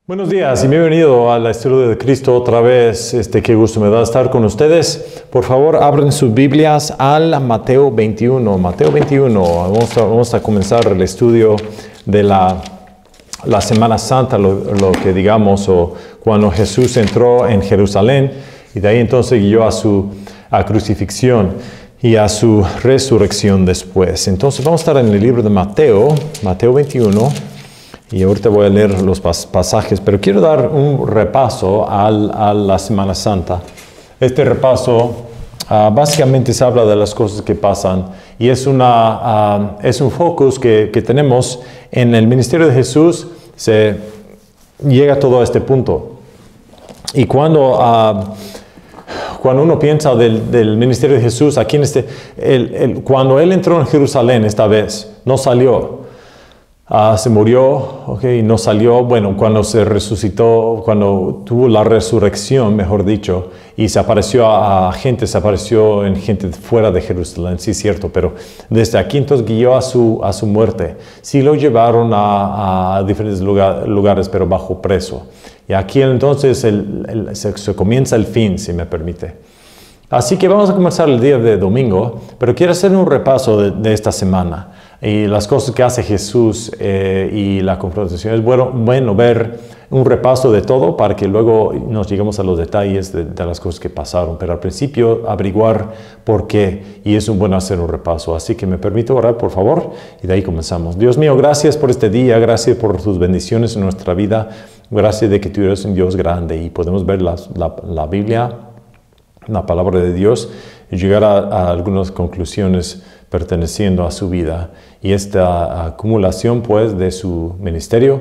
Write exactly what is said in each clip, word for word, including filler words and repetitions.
Buenos días y bienvenido a la Historia de Cristo otra vez. Este, qué gusto me da estar con ustedes. Por favor, abren sus Biblias al Mateo veintiuno. Mateo veintiuno. Vamos a, vamos a comenzar el estudio de la, la Semana Santa, lo, lo que digamos, o cuando Jesús entró en Jerusalén y de ahí entonces guió a su a crucifixión y a su resurrección después. Entonces vamos a estar en el libro de Mateo, Mateo veintiuno. Y ahorita voy a leer los pas pasajes, pero quiero dar un repaso al, a la Semana Santa. Este repaso uh, básicamente se habla de las cosas que pasan y es, una, uh, es un focus que, que tenemos en el ministerio de Jesús. Se llega todo a este punto. Y cuando, uh, cuando uno piensa del, del ministerio de Jesús, aquí en este, el, el, cuando Él entró en Jerusalén esta vez, no salió. Uh, se murió, okay, y no salió, bueno, cuando se resucitó, cuando tuvo la resurrección, mejor dicho, y se apareció a, a gente, se apareció en gente fuera de Jerusalén, sí es cierto, pero desde aquí entonces guió a su, a su muerte. Sí lo llevaron a, a diferentes lugar, lugares, pero bajo preso. Y aquí entonces el, el, se, se comienza el fin, si me permite. Así que vamos a comenzar el día de domingo, pero quiero hacer un repaso de, de esta semana. Y las cosas que hace Jesús eh, y la confrontación. Es bueno, bueno ver un repaso de todo para que luego nos lleguemos a los detalles de, de las cosas que pasaron. Pero al principio averiguar por qué, y es un bueno hacer un repaso. Así que me permito orar, por favor, y de ahí comenzamos. Dios mío, gracias por este día, gracias por tus bendiciones en nuestra vida. Gracias de que tú eres un Dios grande y podemos ver la, la, la Biblia, la palabra de Dios, y llegar a, a algunas conclusiones perteneciendo a su vida y esta acumulación pues de su ministerio.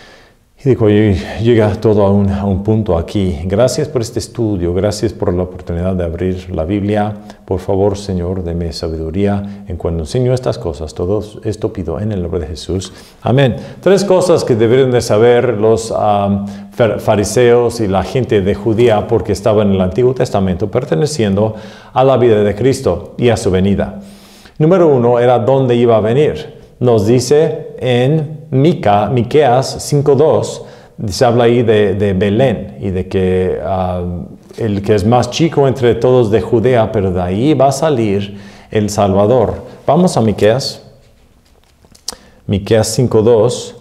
Y digo, llega todo a un, a un punto aquí. Gracias por este estudio, gracias por la oportunidad de abrir la Biblia. Por favor, Señor, deme sabiduría en cuando enseño estas cosas. Todo esto pido en el nombre de Jesús. Amén. Tres cosas que deberían de saber los um, fariseos y la gente de Judea porque estaban en el Antiguo Testamento perteneciendo a la vida de Cristo y a su venida. Número uno era dónde iba a venir. Nos dice en Mica, Miqueas cinco dos, se habla ahí de, de Belén y de que uh, el que es más chico entre todos de Judea, pero de ahí va a salir el Salvador. Vamos a Miqueas, Miqueas cinco dos.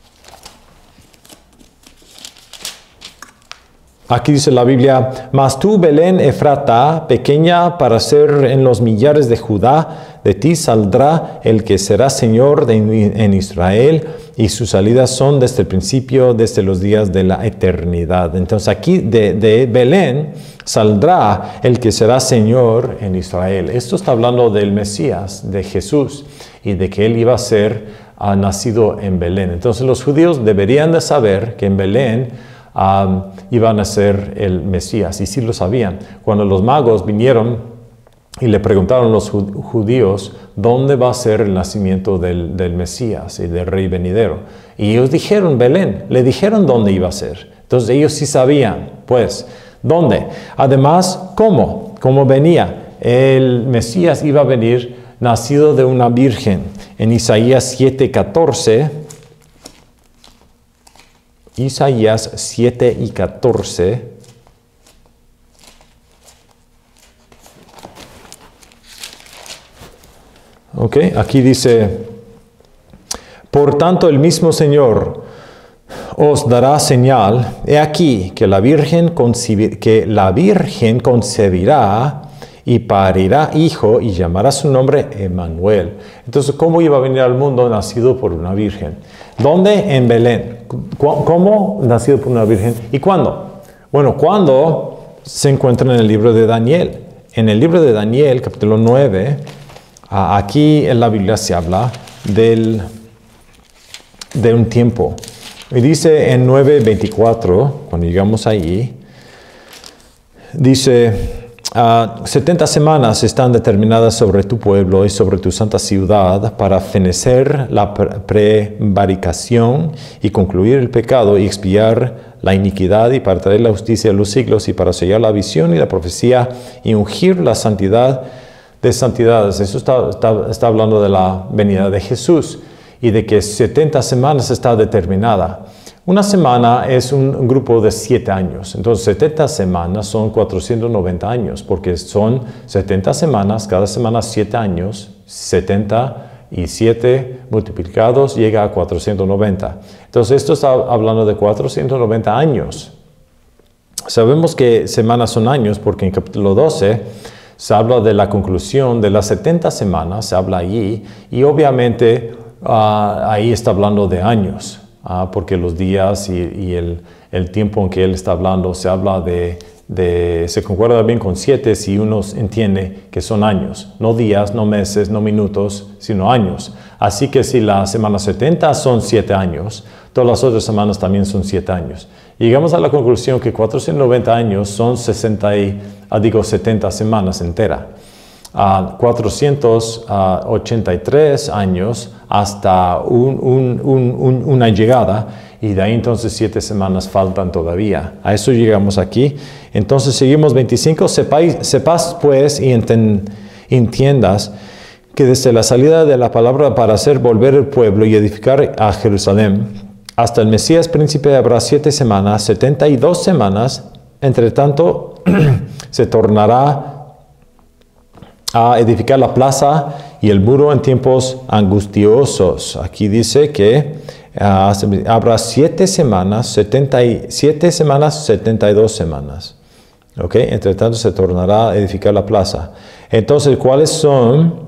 Aquí dice la Biblia, mas tú, Belén Efrata, pequeña para ser en los millares de Judá, de ti saldrá el que será Señor de, en Israel, y sus salidas son desde el principio, desde los días de la eternidad. Entonces aquí de, de Belén saldrá el que será Señor en Israel. Esto está hablando del Mesías, de Jesús, y de que Él iba a ser uh, nacido en Belén. Entonces los judíos deberían de saber que en Belén Um, iban a ser el Mesías, y sí lo sabían. Cuando los magos vinieron y le preguntaron a los judíos dónde va a ser el nacimiento del, del Mesías y del Rey venidero, y ellos dijeron Belén, le dijeron dónde iba a ser. Entonces ellos sí sabían, pues, ¿dónde? Además, ¿cómo? ¿Cómo venía? El Mesías iba a venir nacido de una virgen. En Isaías siete catorce, Isaías siete y catorce. Ok, aquí dice, por tanto el mismo Señor os dará señal, he aquí que la Virgen, que la Virgen concebirá y parirá hijo y llamará su nombre Emmanuel. Entonces, ¿cómo iba a venir al mundo nacido por una virgen? ¿Dónde? En Belén. ¿Cómo nacido por una virgen? ¿Y cuándo? Bueno, ¿cuándo? Se encuentra en el libro de Daniel. En el libro de Daniel, capítulo nueve, aquí en la Biblia se habla del, de un tiempo. Y dice en nueve veinticuatro, cuando llegamos allí, dice, Uh, setenta semanas están determinadas sobre tu pueblo y sobre tu santa ciudad para fenecer la prevaricación y concluir el pecado y expiar la iniquidad y para traer la justicia a los siglos y para sellar la visión y la profecía y ungir la santidad de santidades. Eso está, está, está hablando de la venida de Jesús y de que setenta semanas está determinada. Una semana es un, un grupo de siete años. Entonces, setenta semanas son cuatrocientos noventa años, porque son setenta semanas, cada semana siete años, setenta y siete multiplicados llega a cuatrocientos noventa. Entonces, esto está hablando de cuatrocientos noventa años. Sabemos que semanas son años porque en capítulo doce se habla de la conclusión de las setenta semanas, se habla allí, y obviamente uh, ahí está hablando de años. Ah, porque los días y, y el, el tiempo en que él está hablando se habla de, de, se concuerda bien con siete si uno entiende que son años, no días, no meses, no minutos, sino años. Así que si la semana setenta son siete años, todas las otras semanas también son siete años. Llegamos a la conclusión que cuatrocientos noventa años son sesenta y, ah, digo, setenta semanas enteras. Uh, cuatrocientos ochenta y tres años hasta un, un, un, un, una llegada, y de ahí entonces siete semanas faltan todavía. A eso llegamos aquí. Entonces seguimos veinticinco. Sepáis, sepas pues y enten, entiendas que desde la salida de la palabra para hacer volver el pueblo y edificar a Jerusalén hasta el Mesías príncipe habrá siete semanas, setenta y dos semanas. Entre tanto se tornará a edificar la plaza y el muro en tiempos angustiosos. Aquí dice que uh, habrá siete semanas, setenta y siete semanas, setenta y dos semanas. ¿Ok? Entre tanto se tornará a edificar la plaza. Entonces, ¿cuáles son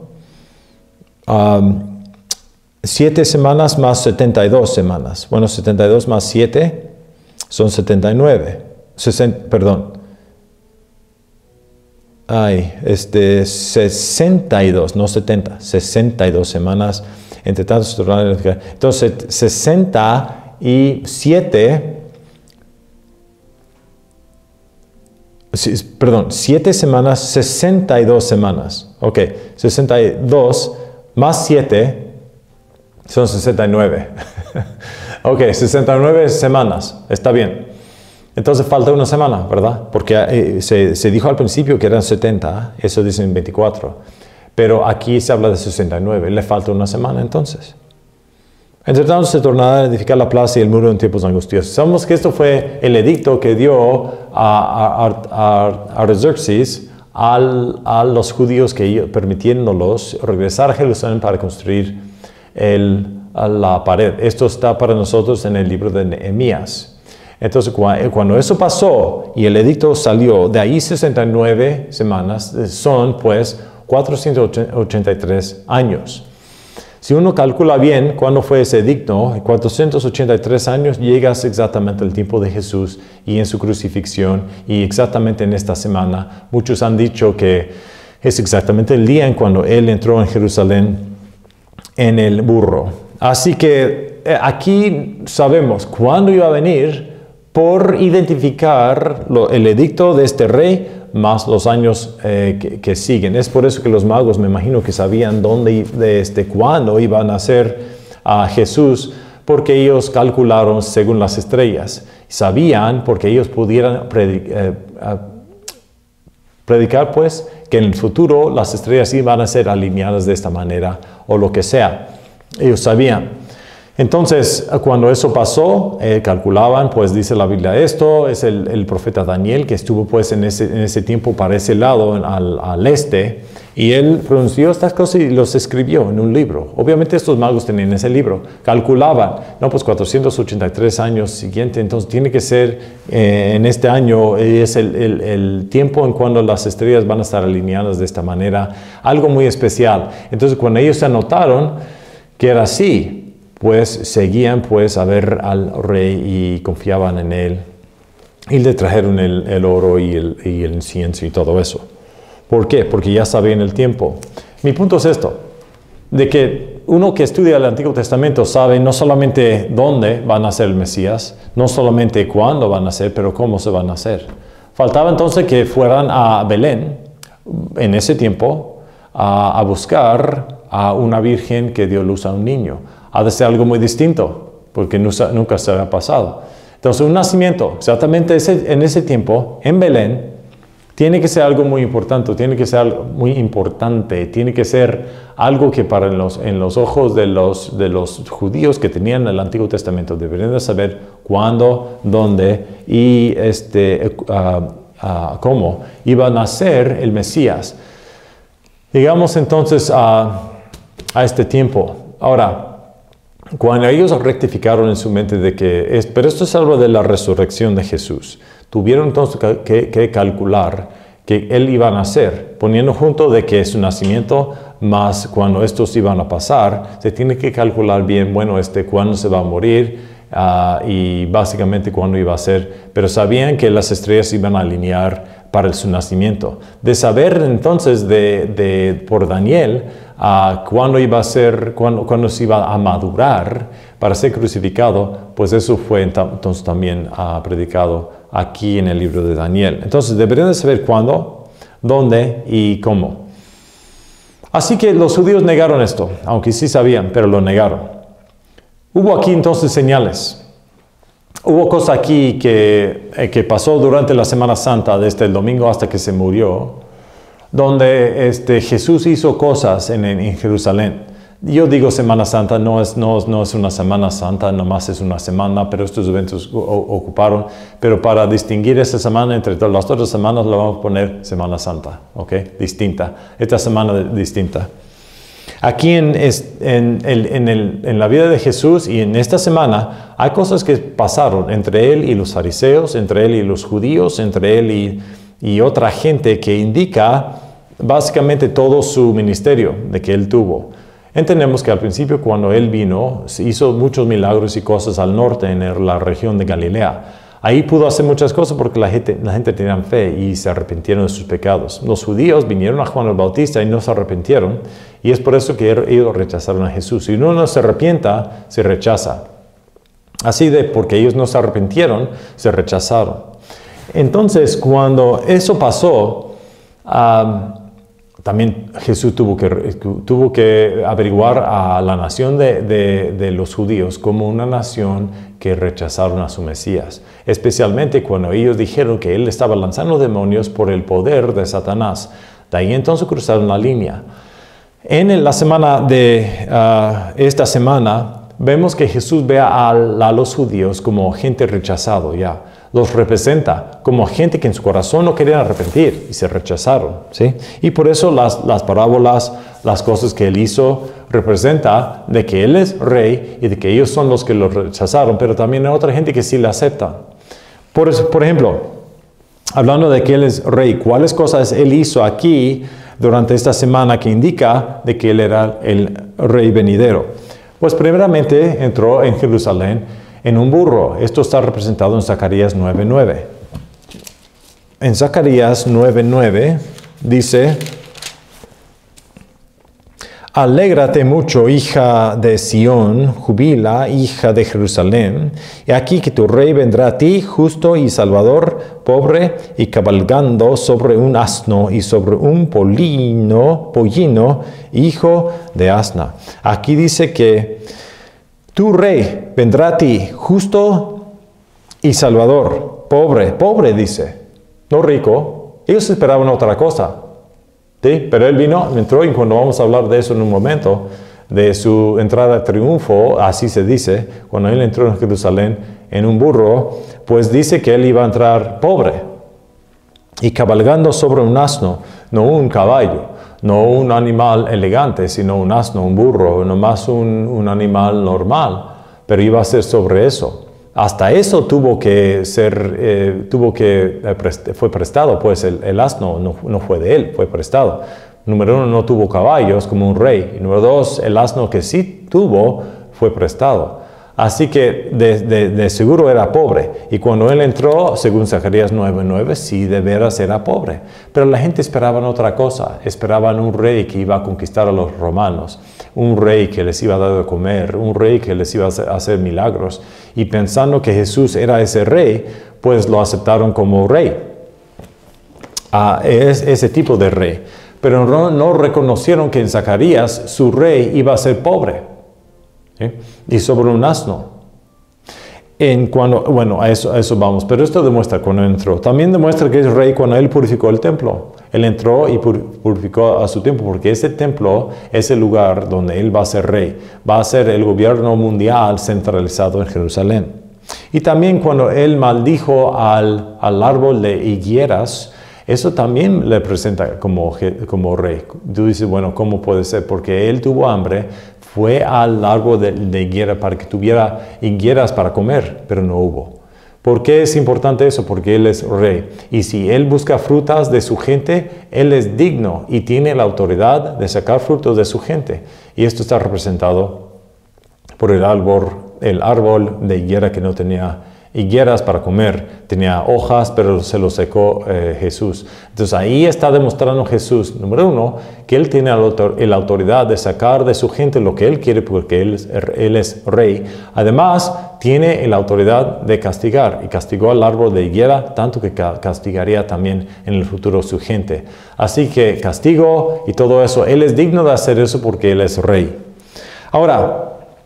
um, siete semanas más setenta y dos semanas? Bueno, setenta y dos más siete son setenta y nueve. sesenta, perdón. Ay, este, sesenta y dos, no setenta, sesenta y dos semanas, entre tanto, entonces, sesenta y siete, perdón, siete semanas, sesenta y dos semanas, ok, sesenta y dos más siete son sesenta y nueve, ok, sesenta y nueve semanas, está bien. Entonces falta una semana, ¿verdad? Porque eh, se, se dijo al principio que eran setenta, eso dice en veinticuatro, pero aquí se habla de sesenta y nueve, le falta una semana entonces. Entre tanto se tornará a edificar la plaza y el muro en tiempos angustiosos. Sabemos que esto fue el edicto que dio a, a, a, a Artaxerxes al, a los judíos, que permitiéndolos regresar a Jerusalén para construir el, la pared. Esto está para nosotros en el libro de Nehemías. Entonces, cuando eso pasó y el edicto salió, de ahí sesenta y nueve semanas, son pues cuatrocientos ochenta y tres años. Si uno calcula bien cuándo fue ese edicto, en cuatrocientos ochenta y tres años llegas exactamente al tiempo de Jesús y en su crucifixión, y exactamente en esta semana. Muchos han dicho que es exactamente el día en cuando Él entró en Jerusalén en el burro. Así que aquí sabemos cuándo iba a venir, por identificar lo, el edicto de este rey más los años eh, que, que siguen. Es por eso que los magos, me imagino que sabían dónde, de este, cuándo iba a nacer a Jesús, porque ellos calcularon según las estrellas. Sabían, porque ellos pudieran predicar, eh, predicar pues, que en el futuro las estrellas iban a ser alineadas de esta manera, o lo que sea. Ellos sabían. Entonces, cuando eso pasó, eh, calculaban, pues dice la Biblia esto, es el, el profeta Daniel, que estuvo pues en ese, en ese tiempo para ese lado, en, al, al este, y él pronunció estas cosas y los escribió en un libro. Obviamente estos magos tenían ese libro, calculaban, no, pues cuatrocientos ochenta y tres años siguiente, entonces tiene que ser eh, en este año, es el, el, el tiempo en cuando las estrellas van a estar alineadas de esta manera, algo muy especial. Entonces, cuando ellos se anotaron que era así, pues seguían pues a ver al rey y confiaban en él. Y le trajeron el, el oro y el, y el incienso y todo eso. ¿Por qué? Porque ya sabían el tiempo. Mi punto es esto, de que uno que estudia el Antiguo Testamento sabe no solamente dónde van a ser el Mesías, no solamente cuándo van a ser, pero cómo se van a hacer. Faltaba entonces que fueran a Belén, en ese tiempo, a, a buscar a una virgen que dio luz a un niño. Ha de ser algo muy distinto, porque nunca, nunca se había pasado. Entonces, un nacimiento, exactamente ese, en ese tiempo, en Belén, tiene que ser algo muy importante, tiene que ser algo muy importante, tiene que ser algo que para los, en los ojos de los, de los judíos que tenían el Antiguo Testamento deberían de saber cuándo, dónde y este, uh, uh, cómo iba a nacer el Mesías. Llegamos entonces a, a este tiempo. Ahora, cuando ellos rectificaron en su mente de que, es, pero esto es algo de la resurrección de Jesús, tuvieron entonces que, que calcular que Él iba a nacer, poniendo junto de que su nacimiento más cuando estos iban a pasar, se tiene que calcular bien, bueno, este, cuándo se va a morir uh, y básicamente cuándo iba a ser, pero sabían que las estrellas iban a alinear para su nacimiento. De saber entonces de, de, por Daniel, Uh, cuándo iba a ser, cuándo, cuándo se iba a madurar para ser crucificado, pues eso fue entonces también uh, predicado aquí en el libro de Daniel. Entonces deberían de saber cuándo, dónde y cómo. Así que los judíos negaron esto, aunque sí sabían, pero lo negaron. Hubo aquí entonces señales. Hubo cosa aquí que, eh, que pasó durante la Semana Santa, desde el domingo hasta que se murió, donde este, Jesús hizo cosas en, en Jerusalén. Yo digo Semana Santa, no es, no, no es una Semana Santa, nomás es una semana, pero estos eventos o, ocuparon. Pero para distinguir esta semana entre todas las otras semanas, la vamos a poner Semana Santa, ¿ok? Distinta. Esta semana de, distinta. Aquí en, en, en, el, en la vida de Jesús y en esta semana hay cosas que pasaron entre Él y los fariseos, entre Él y los judíos, entre Él y... y otra gente que indica básicamente todo su ministerio de que Él tuvo. Entendemos que al principio cuando Él vino, hizo muchos milagros y cosas al norte en la región de Galilea. Ahí pudo hacer muchas cosas porque la gente, la gente tenía fe y se arrepintieron de sus pecados. Los judíos vinieron a Juan el Bautista y no se arrepintieron, y es por eso que ellos rechazaron a Jesús. Si uno no se arrepienta, se rechaza. Así de porque ellos no se arrepintieron, se rechazaron. Entonces, cuando eso pasó, um, también Jesús tuvo que, tuvo que averiguar a la nación de, de, de los judíos como una nación que rechazaron a su Mesías. Especialmente cuando ellos dijeron que Él estaba lanzando demonios por el poder de Satanás. De ahí entonces cruzaron la línea. En la semana de uh, esta semana, vemos que Jesús ve a, a los judíos como gente rechazado ya. Los representa como gente que en su corazón no querían arrepentir y se rechazaron, ¿sí? Y por eso las, las parábolas, las cosas que Él hizo, representa de que Él es rey y de que ellos son los que lo rechazaron, pero también hay otra gente que sí le acepta. Por, eso, por ejemplo, hablando de que Él es rey, ¿cuáles cosas Él hizo aquí durante esta semana que indica de que Él era el rey venidero? Pues primeramente entró en Jerusalén en un burro. Esto está representado en Zacarías nueve nueve. En Zacarías nueve nueve dice: Alégrate mucho, hija de Sión, jubila, hija de Jerusalén. Y aquí que tu rey vendrá a ti, justo y salvador, pobre y cabalgando sobre un asno y sobre un polino, pollino, hijo de asna. Aquí dice que tu rey vendrá a ti, justo y salvador, pobre, pobre dice, no rico. Ellos esperaban otra cosa, ¿sí? Pero Él vino, entró, y cuando vamos a hablar de eso en un momento, de su entrada a triunfo, así se dice, cuando Él entró en Jerusalén en un burro, pues dice que Él iba a entrar pobre y cabalgando sobre un asno, no un caballo. No un animal elegante, sino un asno, un burro, nomás un, un animal normal, pero iba a ser sobre eso. Hasta eso tuvo que ser, eh, tuvo que, eh, prest- fue prestado, pues el, el asno no, no fue de él, fue prestado. Número uno, no tuvo caballos como un rey. Y número dos, el asno que sí tuvo fue prestado. Así que de, de, de seguro era pobre. Y cuando Él entró, según Zacarías nueve nueve, sí de veras era pobre. Pero la gente esperaba otra cosa. Esperaban un rey que iba a conquistar a los romanos. Un rey que les iba a dar de comer. Un rey que les iba a hacer milagros. Y pensando que Jesús era ese rey, pues lo aceptaron como rey. Ah, es ese tipo de rey. Pero no, no reconocieron que en Zacarías su rey iba a ser pobre. ¿Sí? Y sobre un asno. en cuando, bueno, a eso, a eso vamos, pero esto demuestra cuando entró. También demuestra que es rey cuando él purificó el templo. Él entró y purificó a su templo, porque ese templo es el lugar donde él va a ser rey. Va a ser el gobierno mundial centralizado en Jerusalén. Y también cuando él maldijo al, al árbol de higueras, eso también le presenta como, como rey. Tú dices, bueno, ¿cómo puede ser? Porque él tuvo hambre, fue al árbol de, de higuera para que tuviera higueras para comer, pero no hubo. ¿Por qué es importante eso? Porque él es rey. Y si él busca frutas de su gente, él es digno y tiene la autoridad de sacar frutos de su gente. Y esto está representado por el árbol, el árbol de higuera que no tenía higueras para comer, tenía hojas, pero se lo secó eh, Jesús. Entonces ahí está demostrando Jesús, número uno, que él tiene la autoridad de sacar de su gente lo que él quiere porque él es, él es rey. Además, tiene la autoridad de castigar y castigó al árbol de higuera, tanto que castigaría también en el futuro su gente. Así que castigo y todo eso, él es digno de hacer eso porque él es rey. Ahora,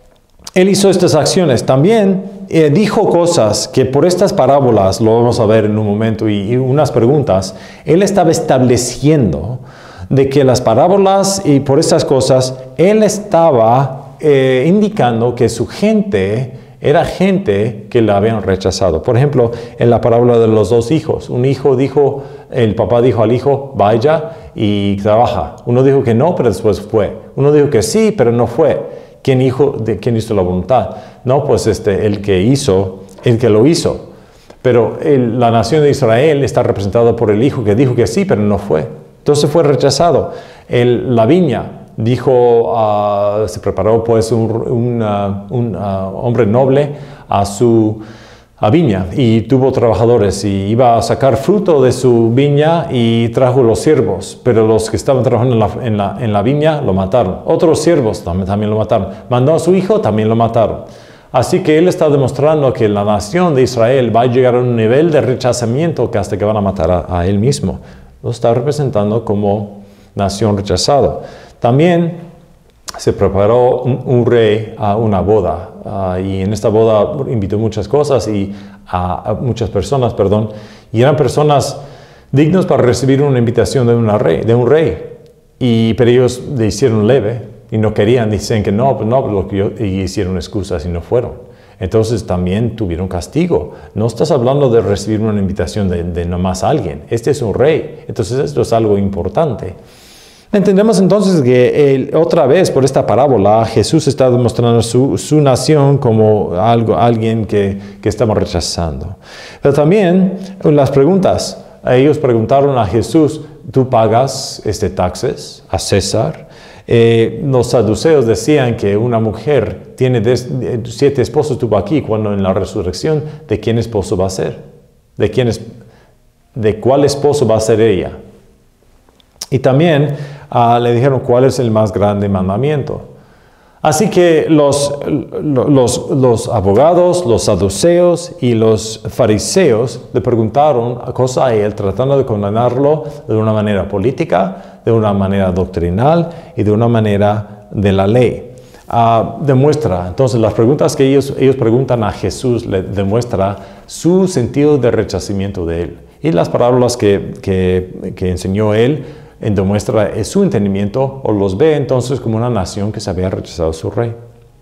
él hizo estas acciones. También eh, dijo cosas que por estas parábolas, lo vamos a ver en un momento, y, y unas preguntas, él estaba estableciendo de que las parábolas y por estas cosas, él estaba eh, indicando que su gente era gente que la habían rechazado. Por ejemplo, en la parábola de los dos hijos, un hijo dijo, el papá dijo al hijo, vaya y trabaja. Uno dijo que no, pero después fue. Uno dijo que sí, pero no fue. ¿Quién hizo, de, ¿Quién hizo la voluntad? No, pues este, el que hizo, el que lo hizo. Pero el, la nación de Israel está representada por el hijo que dijo que sí, pero no fue. Entonces fue rechazado. El, la viña dijo, uh, se preparó pues un, un, uh, un uh, hombre noble a su a viña y tuvo trabajadores y iba a sacar fruto de su viña y trajo los siervos, pero los que estaban trabajando en la, en la, en la viña lo mataron. Otros siervos también, también lo mataron. Mandó a su hijo, también lo mataron. Así que él está demostrando que la nación de Israel va a llegar a un nivel de rechazamiento que hasta que van a matar a, a él mismo. Lo está representando como nación rechazada. También se preparó un, un rey a una boda uh, y en esta boda invitó muchas cosas y a, a muchas personas, perdón, y eran personas dignas para recibir una invitación de, una rey, de un rey, y, pero ellos le hicieron leve y no querían, dicen que no, pues no, lo que yo, y hicieron excusas y no fueron. Entonces también tuvieron castigo. No estás hablando de recibir una invitación de, de nomás alguien, este es un rey, entonces esto es algo importante. Entendemos entonces que él, otra vez por esta parábola Jesús está demostrando su, su nación como algo, alguien que, que estamos rechazando. Pero también las preguntas. Ellos preguntaron a Jesús, ¿tú pagas este, taxes a César? Eh, los saduceos decían que una mujer tiene des, siete esposos, tuvo aquí, cuando en la resurrección, ¿de quién esposo va a ser? ¿De, quién es, de cuál esposo va a ser ella? Y también uh, le dijeron cuál es el más grande mandamiento. Así que los, los, los abogados, los saduceos y los fariseos le preguntaron cosas a él, tratando de condenarlo de una manera política, de una manera doctrinal y de una manera de la ley. Uh, demuestra, entonces las preguntas que ellos, ellos preguntan a Jesús le demuestra su sentido de rechazamiento de él. Y las parábolas que, que, que enseñó él demuestra su entendimiento o los ve entonces como una nación que se había rechazado a su rey.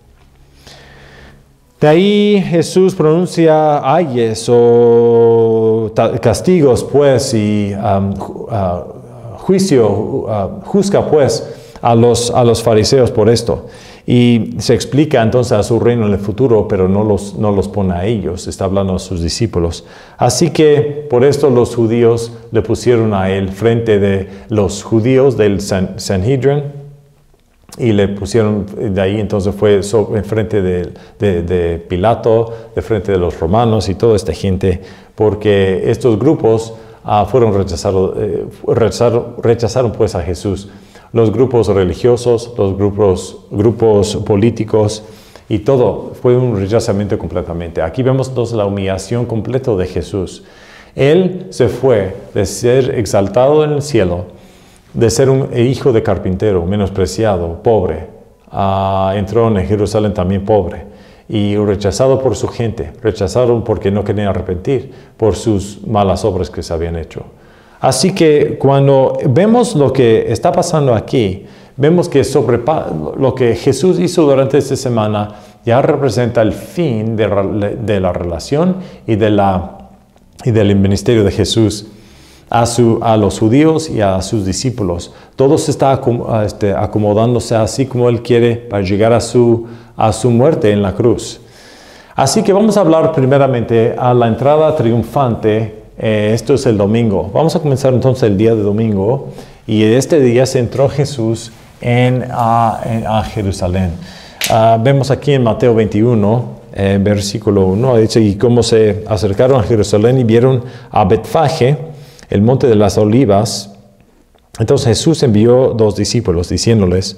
De ahí Jesús pronuncia ayes o castigos pues y um, uh, juicio, uh, juzga pues a los, a los fariseos por esto. Y se explica entonces a su reino en el futuro, pero no los, no los pone a ellos, está hablando a sus discípulos. Así que por esto los judíos le pusieron a él frente de los judíos del San, Sanhedrin y le pusieron, de ahí entonces fue en frente de, de, de Pilato, de frente de los romanos y toda esta gente, porque estos grupos uh, fueron rechazados, eh, rechazaron, rechazaron pues a Jesús. Los grupos religiosos, los grupos, grupos políticos y todo fue un rechazamiento completamente. Aquí vemos entonces la humillación completa de Jesús. Él se fue de ser exaltado en el cielo, de ser un hijo de carpintero, menospreciado, pobre. Uh, entró en Jerusalén también pobre. y rechazado por su gente, rechazado porque no querían arrepentir por sus malas obras que se habían hecho. Así que cuando vemos lo que está pasando aquí, vemos que sobre lo que Jesús hizo durante esta semana ya representa el fin de, de la relación y, de la, y del ministerio de Jesús a, su, a los judíos y a sus discípulos. Todo se está este, acomodándose así como Él quiere para llegar a su, a su muerte en la cruz. Así que vamos a hablar primeramente a la entrada triunfante. Eh, esto es el domingo. Vamos a comenzar entonces el día de domingo. Y este día se entró Jesús en, a, en, a Jerusalén. Uh, vemos aquí en Mateo veintiuno, eh, versículo uno, dice, y cómo se acercaron a Jerusalén y vieron a Betfagé, el monte de las olivas. Entonces Jesús envió dos discípulos diciéndoles,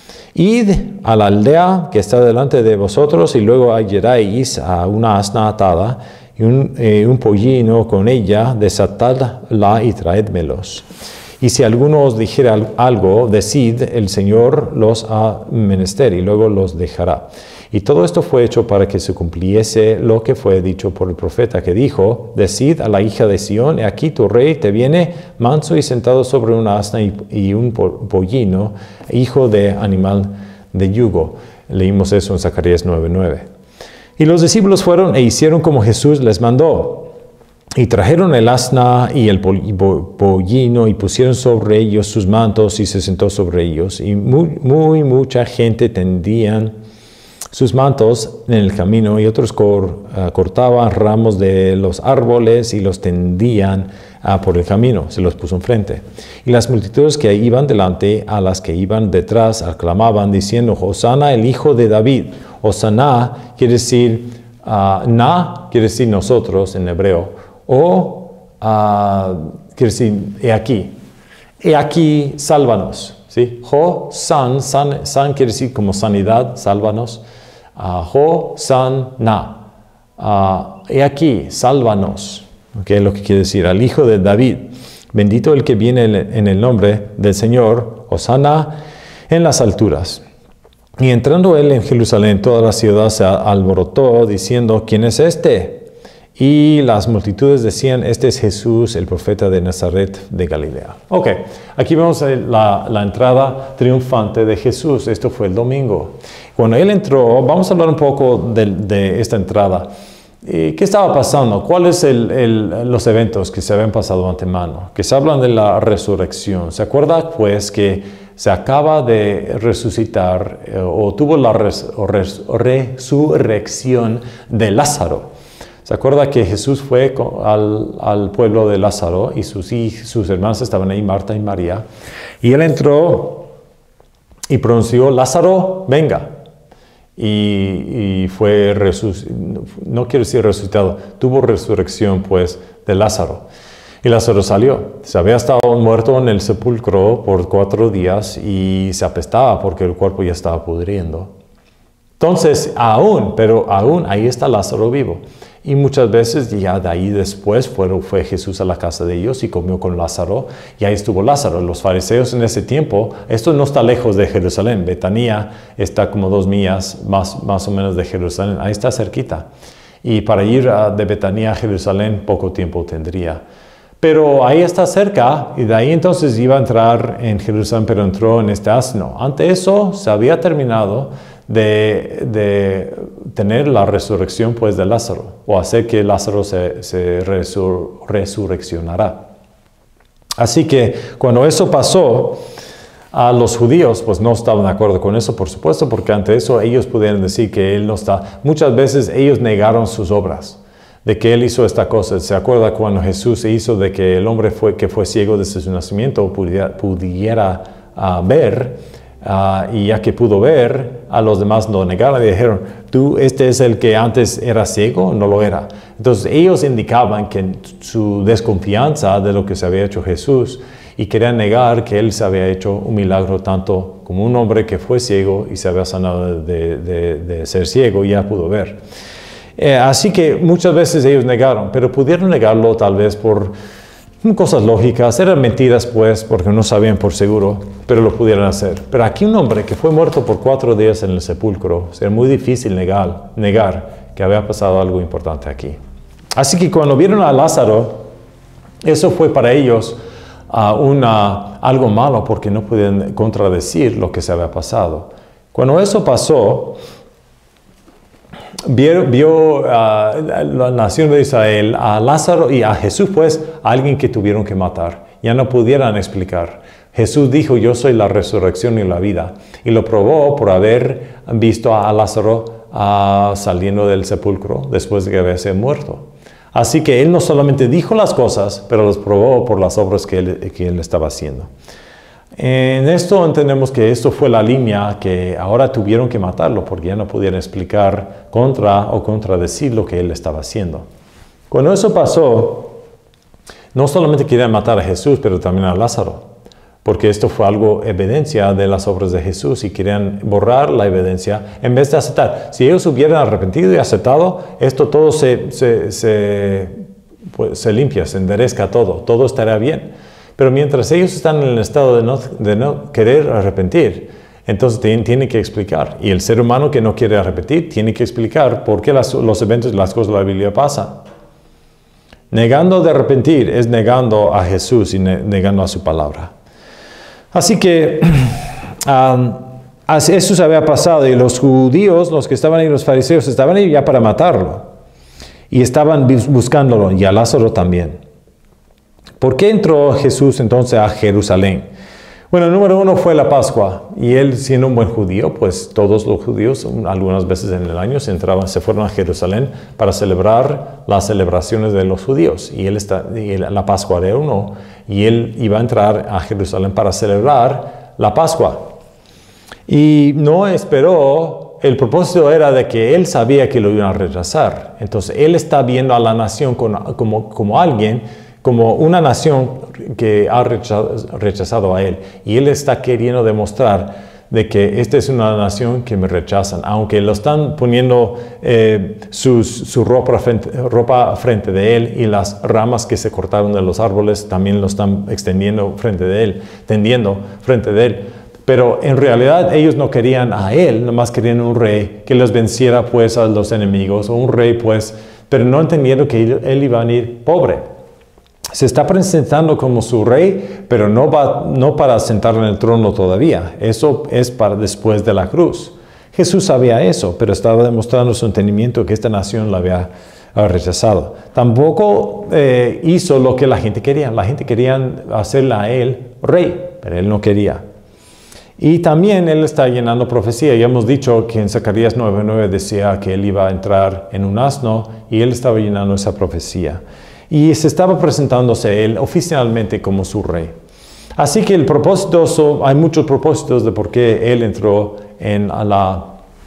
id a la aldea que está delante de vosotros y luego hallaréis a una asna atada y un, eh, un pollino con ella, desatadla y traédmelos. Y si alguno os dijera algo, decid, el Señor los ha menester, y luego los dejará. Y todo esto fue hecho para que se cumpliese lo que fue dicho por el profeta, que dijo, decid a la hija de Sión, he aquí tu rey te viene manso y sentado sobre una asna y, y un pollino, hijo de animal de yugo. Leímos eso en Zacarías nueve nueve. Y los discípulos fueron e hicieron como Jesús les mandó. Y trajeron el asna y el pollino y pusieron sobre ellos sus mantos y se sentó sobre ellos. Y muy, muy mucha gente tendían sus mantos en el camino y otros cor, uh, cortaban ramos de los árboles y los tendían uh, por el camino. Se los puso enfrente. Y las multitudes que iban delante a las que iban detrás aclamaban diciendo, Hosana el hijo de David. Hosana quiere decir, uh, na quiere decir nosotros en hebreo. O, uh, quiere decir, he aquí, he aquí, sálvanos, ¿sí? Ho, san, san, san quiere decir como sanidad, sálvanos. Uh, ho, san, na, uh, he aquí, sálvanos, ¿ok? Lo que quiere decir, al hijo de David, bendito el que viene en el nombre del Señor, Hosana en las alturas. Y entrando él en Jerusalén, toda la ciudad se alborotó diciendo, ¿quién es este? Y las multitudes decían, este es Jesús, el profeta de Nazaret de Galilea. Ok, aquí vemos la, la entrada triunfante de Jesús. Esto fue el domingo. Cuando Él entró, vamos a hablar un poco de, de esta entrada. ¿Qué estaba pasando? ¿Cuáles son los eventos que se habían pasado antemano? Que se hablan de la resurrección. ¿Se acuerda pues que se acaba de resucitar eh, o tuvo la res, o res, resurrección de Lázaro? ¿Se acuerda que Jesús fue al, al pueblo de Lázaro y sus, hijos, sus hermanos estaban ahí, Marta y María? Y Él entró y pronunció, Lázaro, venga. Y, y fue resucitado, no quiero decir resucitado, tuvo resurrección pues de Lázaro. Y Lázaro salió. Se había estado muerto en el sepulcro por cuatro días y se apestaba porque el cuerpo ya estaba pudriendo. Entonces, aún, pero aún ahí está Lázaro vivo. Y muchas veces ya de ahí después fue, fue Jesús a la casa de ellos y comió con Lázaro. Y ahí estuvo Lázaro. Los fariseos en ese tiempo, esto no está lejos de Jerusalén. Betania está como dos millas más, más o menos de Jerusalén. Ahí está cerquita. Y para ir de Betania a Jerusalén poco tiempo tendría. Pero ahí está cerca y de ahí entonces iba a entrar en Jerusalén, pero entró en este asno. Ante eso se había terminado de, de tener la resurrección pues de Lázaro, o hacer que Lázaro se, se resur, resurreccionará. Así que cuando eso pasó, a los judíos pues no estaban de acuerdo con eso, por supuesto, porque ante eso ellos pudieron decir que él no está. Muchas veces ellos negaron sus obras, de que él hizo esta cosa. ¿Se acuerda cuando Jesús se hizo de que el hombre fue, que fue ciego desde su nacimiento pudiera, pudiera uh, ver? Uh, y ya que pudo ver, a los demás lo negaron y dijeron, ¿tú este es el que antes era ciego? No lo era. Entonces ellos indicaban que su desconfianza de lo que se había hecho Jesús y querían negar que él se había hecho un milagro tanto como un hombre que fue ciego y se había sanado de, de, de ser ciego y ya pudo ver. Eh, así que muchas veces ellos negaron, pero pudieron negarlo tal vez por cosas lógicas, eran mentiras pues, porque no sabían por seguro, pero lo pudieran hacer. Pero aquí un hombre que fue muerto por cuatro días en el sepulcro, sería muy difícil negar, negar que había pasado algo importante aquí. Así que cuando vieron a Lázaro, eso fue para ellos uh, una, algo malo, porque no podían contradecir lo que se había pasado. Cuando eso pasó, vio, vio uh, la nación de Israel a Lázaro y a Jesús, pues, a alguien que tuvieron que matar. Ya no pudieran explicar. Jesús dijo, yo soy la resurrección y la vida. Y lo probó por haber visto a Lázaro uh, saliendo del sepulcro después de que había sido muerto. Así que él no solamente dijo las cosas, pero las probó por las obras que él, que él estaba haciendo. En esto entendemos que esto fue la línea que ahora tuvieron que matarlo, porque ya no pudieron explicar contra o contradecir lo que él estaba haciendo. Cuando eso pasó, no solamente querían matar a Jesús, pero también a Lázaro, porque esto fue algo, evidencia de las obras de Jesús, y querían borrar la evidencia en vez de aceptar. Si ellos hubieran arrepentido y aceptado, esto todo se, se, se, pues, se limpia, se enderezca todo, todo estaría bien. Pero mientras ellos están en el estado de no, de no querer arrepentir, entonces tienen, tienen que explicar. Y el ser humano que no quiere arrepentir tiene que explicar por qué las, los eventos y las cosas de la Biblia pasan. Negando de arrepentir es negando a Jesús y ne, negando a su palabra. Así que um, eso se había pasado, y los judíos, los que estaban ahí, los fariseos, estaban ahí ya para matarlo. Y estaban buscándolo, y a Lázaro también. ¿Por qué entró Jesús entonces a Jerusalén? Bueno, número uno fue la Pascua, y él, siendo un buen judío, pues todos los judíos algunas veces en el año se entraban, se fueron a Jerusalén para celebrar las celebraciones de los judíos, y él está, y la Pascua era uno, y él iba a entrar a Jerusalén para celebrar la Pascua. Y no esperó, el propósito era de que él sabía que lo iban a rechazar. Entonces él está viendo a la nación como, como, como alguien, como una nación que ha rechazado a él. Y él está queriendo demostrar de que esta es una nación que me rechazan. Aunque lo están poniendo eh, sus, su ropa frente, ropa frente de él, y las ramas que se cortaron de los árboles también lo están extendiendo frente de él, tendiendo frente de él. Pero en realidad ellos no querían a él, nomás querían un rey que los venciera pues a los enemigos, o un rey pues, pero no entendiendo que él, él iba a venir pobre. Se está presentando como su rey, pero no, va, no para sentarlo en el trono todavía. Eso es para después de la cruz. Jesús sabía eso, pero estaba demostrando su entendimiento que esta nación la había rechazado. Tampoco eh, hizo lo que la gente quería. La gente quería hacerle a él rey, pero él no quería. Y también él está llenando profecía. Ya hemos dicho que en Zacarías nueve nueve decía que él iba a entrar en un asno, y él estaba llenando esa profecía. Y se estaba presentándose él oficialmente como su rey. Así que el propósito, son, hay muchos propósitos de por qué él entró en la,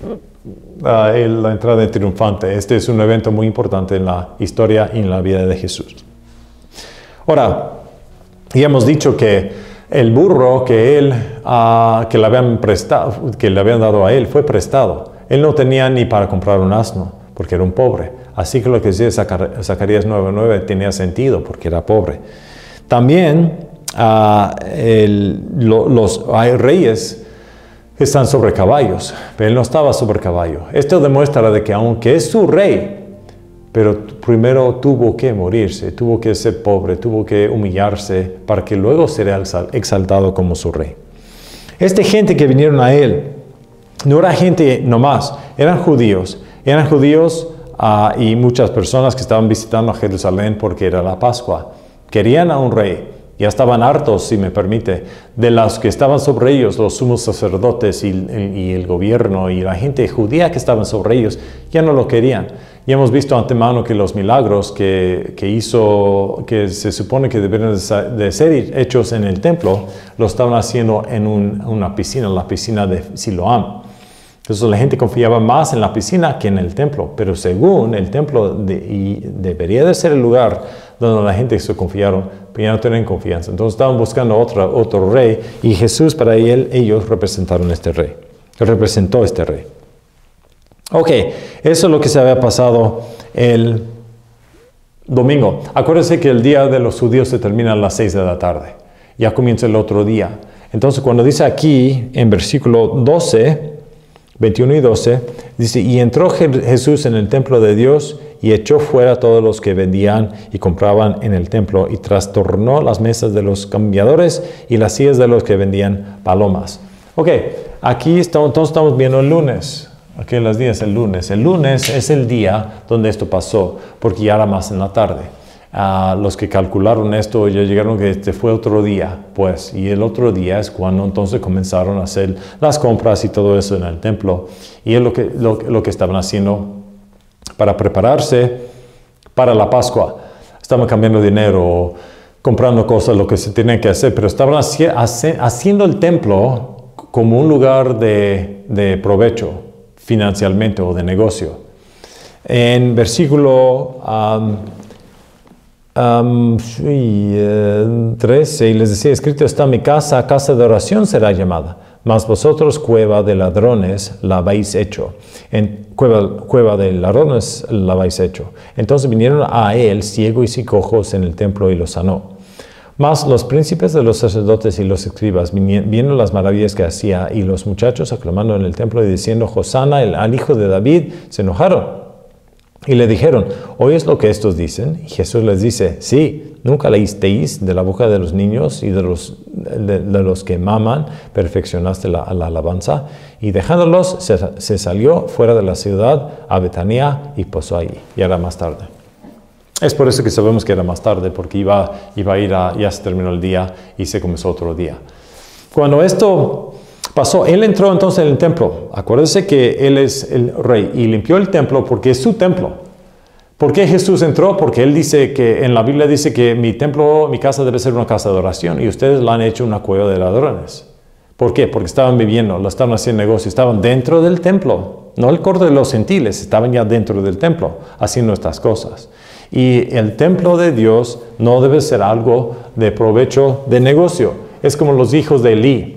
a la entrada triunfante. Este es un evento muy importante en la historia y en la vida de Jesús. Ahora, ya hemos dicho que el burro que, él, uh, que, le habían prestado, que le habían dado a él fue prestado. Él no tenía ni para comprar un asno, porque era un pobre. Así que lo que dice Zacarías nueve nueve tenía sentido, porque era pobre. También uh, el, lo, los hay reyes están sobre caballos, pero él no estaba sobre caballo. Esto demuestra de que aunque es su rey, pero primero tuvo que morirse, tuvo que ser pobre, tuvo que humillarse para que luego sería exaltado como su rey. Esta gente que vinieron a él no era gente nomás, eran judíos, eran judíos Uh, y muchas personas que estaban visitando a Jerusalén porque era la Pascua. Querían a un rey. Ya estaban hartos, si me permite, de los que estaban sobre ellos, los sumos sacerdotes y, y el gobierno y la gente judía que estaban sobre ellos, ya no lo querían. Ya hemos visto antemano que los milagros que, que hizo, que se supone que deberían de ser hechos en el templo, lo estaban haciendo en un, una piscina, la piscina de Siloam. Entonces la gente confiaba más en la piscina que en el templo, pero según el templo de, y debería de ser el lugar donde la gente se confiaron, pero ya no tenían confianza. Entonces estaban buscando otro, otro rey, y Jesús para él, ellos representaron a este rey, representó a este rey. Ok, eso es lo que se había pasado el, Domingo. Acuérdense que el día de los judíos se termina a las seis de la tarde. Ya comienza el otro día. Entonces, cuando dice aquí, en versículo doce, veintiuno y doce, dice, y entró Jesús en el templo de Dios y echó fuera a todos los que vendían y compraban en el templo y trastornó las mesas de los cambiadores y las sillas de los que vendían palomas. Ok, aquí estamos, entonces estamos viendo el lunes. Aquí en los días el lunes. El lunes es el día donde esto pasó, porque ya era más en la tarde. Uh, los que calcularon esto ya llegaron que este fue otro día, pues, y el otro día es cuando entonces comenzaron a hacer las compras y todo eso en el templo, y es lo que, lo, lo que estaban haciendo para prepararse para la Pascua. Estaban cambiando dinero, comprando cosas, lo que se tenía que hacer, pero estaban haci hace haciendo el templo como un lugar de, de provecho financieramente o de negocio. En versículo Um, Um, sí, eh, trece, y les decía, escrito está, mi casa, casa de oración será llamada, mas vosotros cueva de ladrones la habéis hecho. En, cueva, cueva de ladrones la habéis hecho. Entonces vinieron a él ciegos y cojos en el templo y los sanó. Mas los príncipes de los sacerdotes y los escribas, viendo las maravillas que hacía, y los muchachos aclamando en el templo y diciendo, Hosana al hijo de David, se enojaron. Y le dijeron, ¿oyes lo que estos dicen? Y Jesús les dice, sí, nunca leísteis de la boca de los niños y de los, de, de los que maman, perfeccionaste la, la alabanza. Y dejándolos, se, se salió fuera de la ciudad a Betania y posó allí. Y era más tarde. Es por eso que sabemos que era más tarde, porque iba, iba a ir a, ya se terminó el día y se comenzó otro día. Cuando esto pasó, él entró entonces en el templo. Acuérdense que él es el rey y limpió el templo porque es su templo. ¿Por qué Jesús entró? Porque él dice que en la Biblia dice que mi templo, mi casa debe ser una casa de oración y ustedes la han hecho una cueva de ladrones. ¿Por qué? Porque estaban viviendo, lo estaban haciendo negocio, estaban dentro del templo. No el coro de los gentiles, estaban ya dentro del templo haciendo estas cosas. Y el templo de Dios no debe ser algo de provecho de negocio. Es como los hijos de Elí,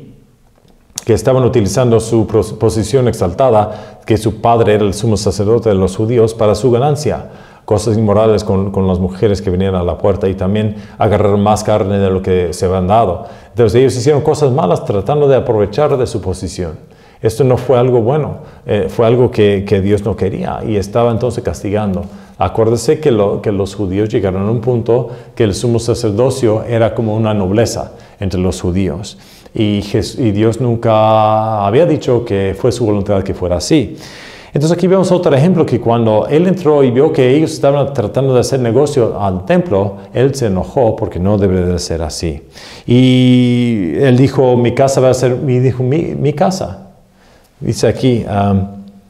que estaban utilizando su posición exaltada, que su padre era el sumo sacerdote de los judíos, para su ganancia. Cosas inmorales con, con las mujeres que venían a la puerta y también agarraron más carne de lo que se habían dado. Entonces ellos hicieron cosas malas tratando de aprovechar de su posición. Esto no fue algo bueno, eh, fue algo que, que Dios no quería y estaba entonces castigando. Acuérdese que, lo, que los judíos llegaron a un punto que el sumo sacerdocio era como una nobleza entre los judíos. Y, Jesús, y Dios nunca había dicho que fue su voluntad que fuera así. Entonces aquí vemos otro ejemplo que cuando él entró y vio que ellos estaban tratando de hacer negocio al templo, él se enojó porque no debe de ser así. Y él dijo, mi casa va a ser, y dijo, mi, mi casa. Dice aquí, um,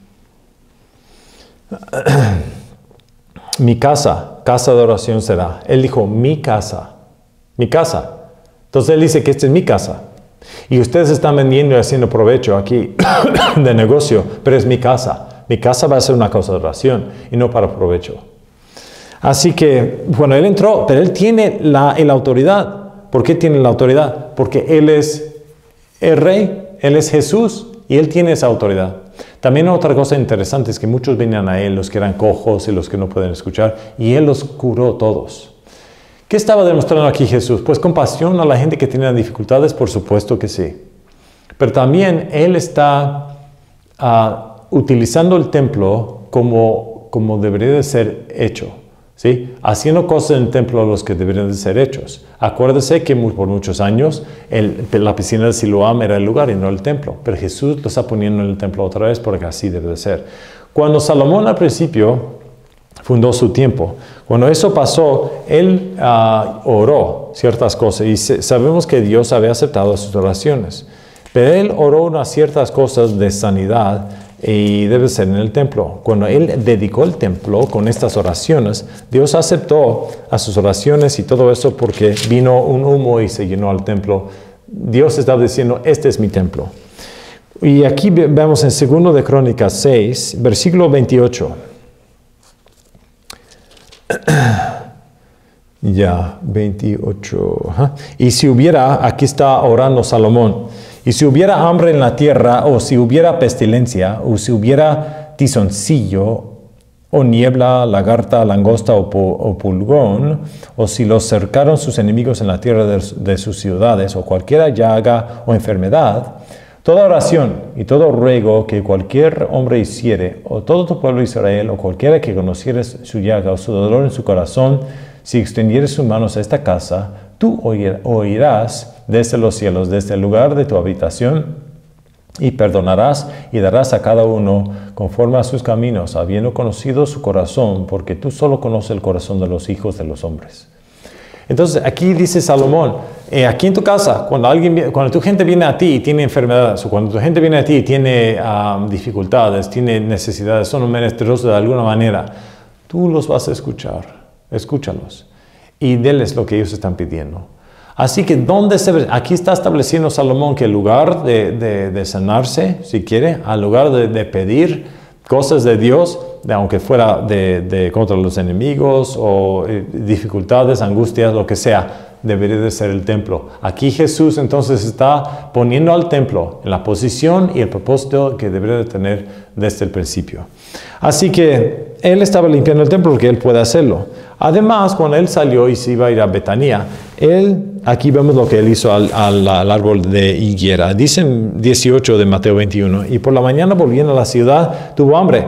mi casa, casa de oración será. Él dijo, mi casa, mi casa. Entonces él dice que esta es mi casa. Y ustedes están vendiendo y haciendo provecho aquí de negocio, pero es mi casa. Mi casa va a ser una cosa de oración y no para provecho. Así que, bueno, él entró, pero él tiene la, la autoridad. ¿Por qué tiene la autoridad? Porque él es el rey, él es Jesús y él tiene esa autoridad. También otra cosa interesante es que muchos venían a él, los que eran cojos y los que no pueden escuchar, y él los curó todos. ¿Qué estaba demostrando aquí Jesús? Pues compasión a la gente que tenía dificultades, por supuesto que sí. Pero también Él está uh, utilizando el templo como, como debería de ser hecho, ¿sí? Haciendo cosas en el templo a los que deberían de ser hechos. Acuérdese que por muchos años el, la piscina de Siloam era el lugar y no el templo. Pero Jesús lo está poniendo en el templo otra vez porque así debe de ser. Cuando Salomón al principio fundó su tiempo. Cuando eso pasó, él uh, oró ciertas cosas y se, sabemos que Dios había aceptado sus oraciones. Pero él oró unas ciertas cosas de sanidad y debe ser en el templo. Cuando él dedicó el templo con estas oraciones, Dios aceptó a sus oraciones y todo eso porque vino un humo y se llenó al templo. Dios estaba diciendo, este es mi templo. Y aquí vemos en segundo de Crónicas seis, versículo veintiocho. Ya, veintiocho. Ajá. Y si hubiera, aquí está orando Salomón, y si hubiera hambre en la tierra, o si hubiera pestilencia, o si hubiera tizoncillo, o niebla, lagarta, langosta o, o pulgón, o si los cercaron sus enemigos en la tierra de, de sus ciudades, o cualquiera llaga o enfermedad, toda oración y todo ruego que cualquier hombre hiciere, o todo tu pueblo Israel, o cualquiera que conociere su llaga o su dolor en su corazón, si extendieres sus manos a esta casa, tú oirás desde los cielos, desde el lugar de tu habitación, y perdonarás y darás a cada uno conforme a sus caminos, habiendo conocido su corazón, porque tú solo conoces el corazón de los hijos de los hombres. Entonces aquí dice Salomón, eh, aquí en tu casa, cuando, alguien, cuando tu gente viene a ti y tiene enfermedades, o cuando tu gente viene a ti y tiene um, dificultades, tiene necesidades, son menesterosos de alguna manera, tú los vas a escuchar, escúchalos y denles lo que ellos están pidiendo. Así que ¿dónde se ve? Aquí está estableciendo Salomón que el lugar de, de, de sanarse, si quiere, al lugar de, de pedir cosas de Dios, de, aunque fuera de, de contra los enemigos o eh, dificultades, angustias, lo que sea, debería de ser el templo. Aquí Jesús entonces está poniendo al templo en la posición y el propósito que debería de tener desde el principio. Así que él estaba limpiando el templo porque él puede hacerlo. Además, cuando él salió y se iba a ir a Betania, él, aquí vemos lo que él hizo al, al, al árbol de higuera. Dice en dieciocho de Mateo veintiuno, y por la mañana volviendo a la ciudad, tuvo hambre.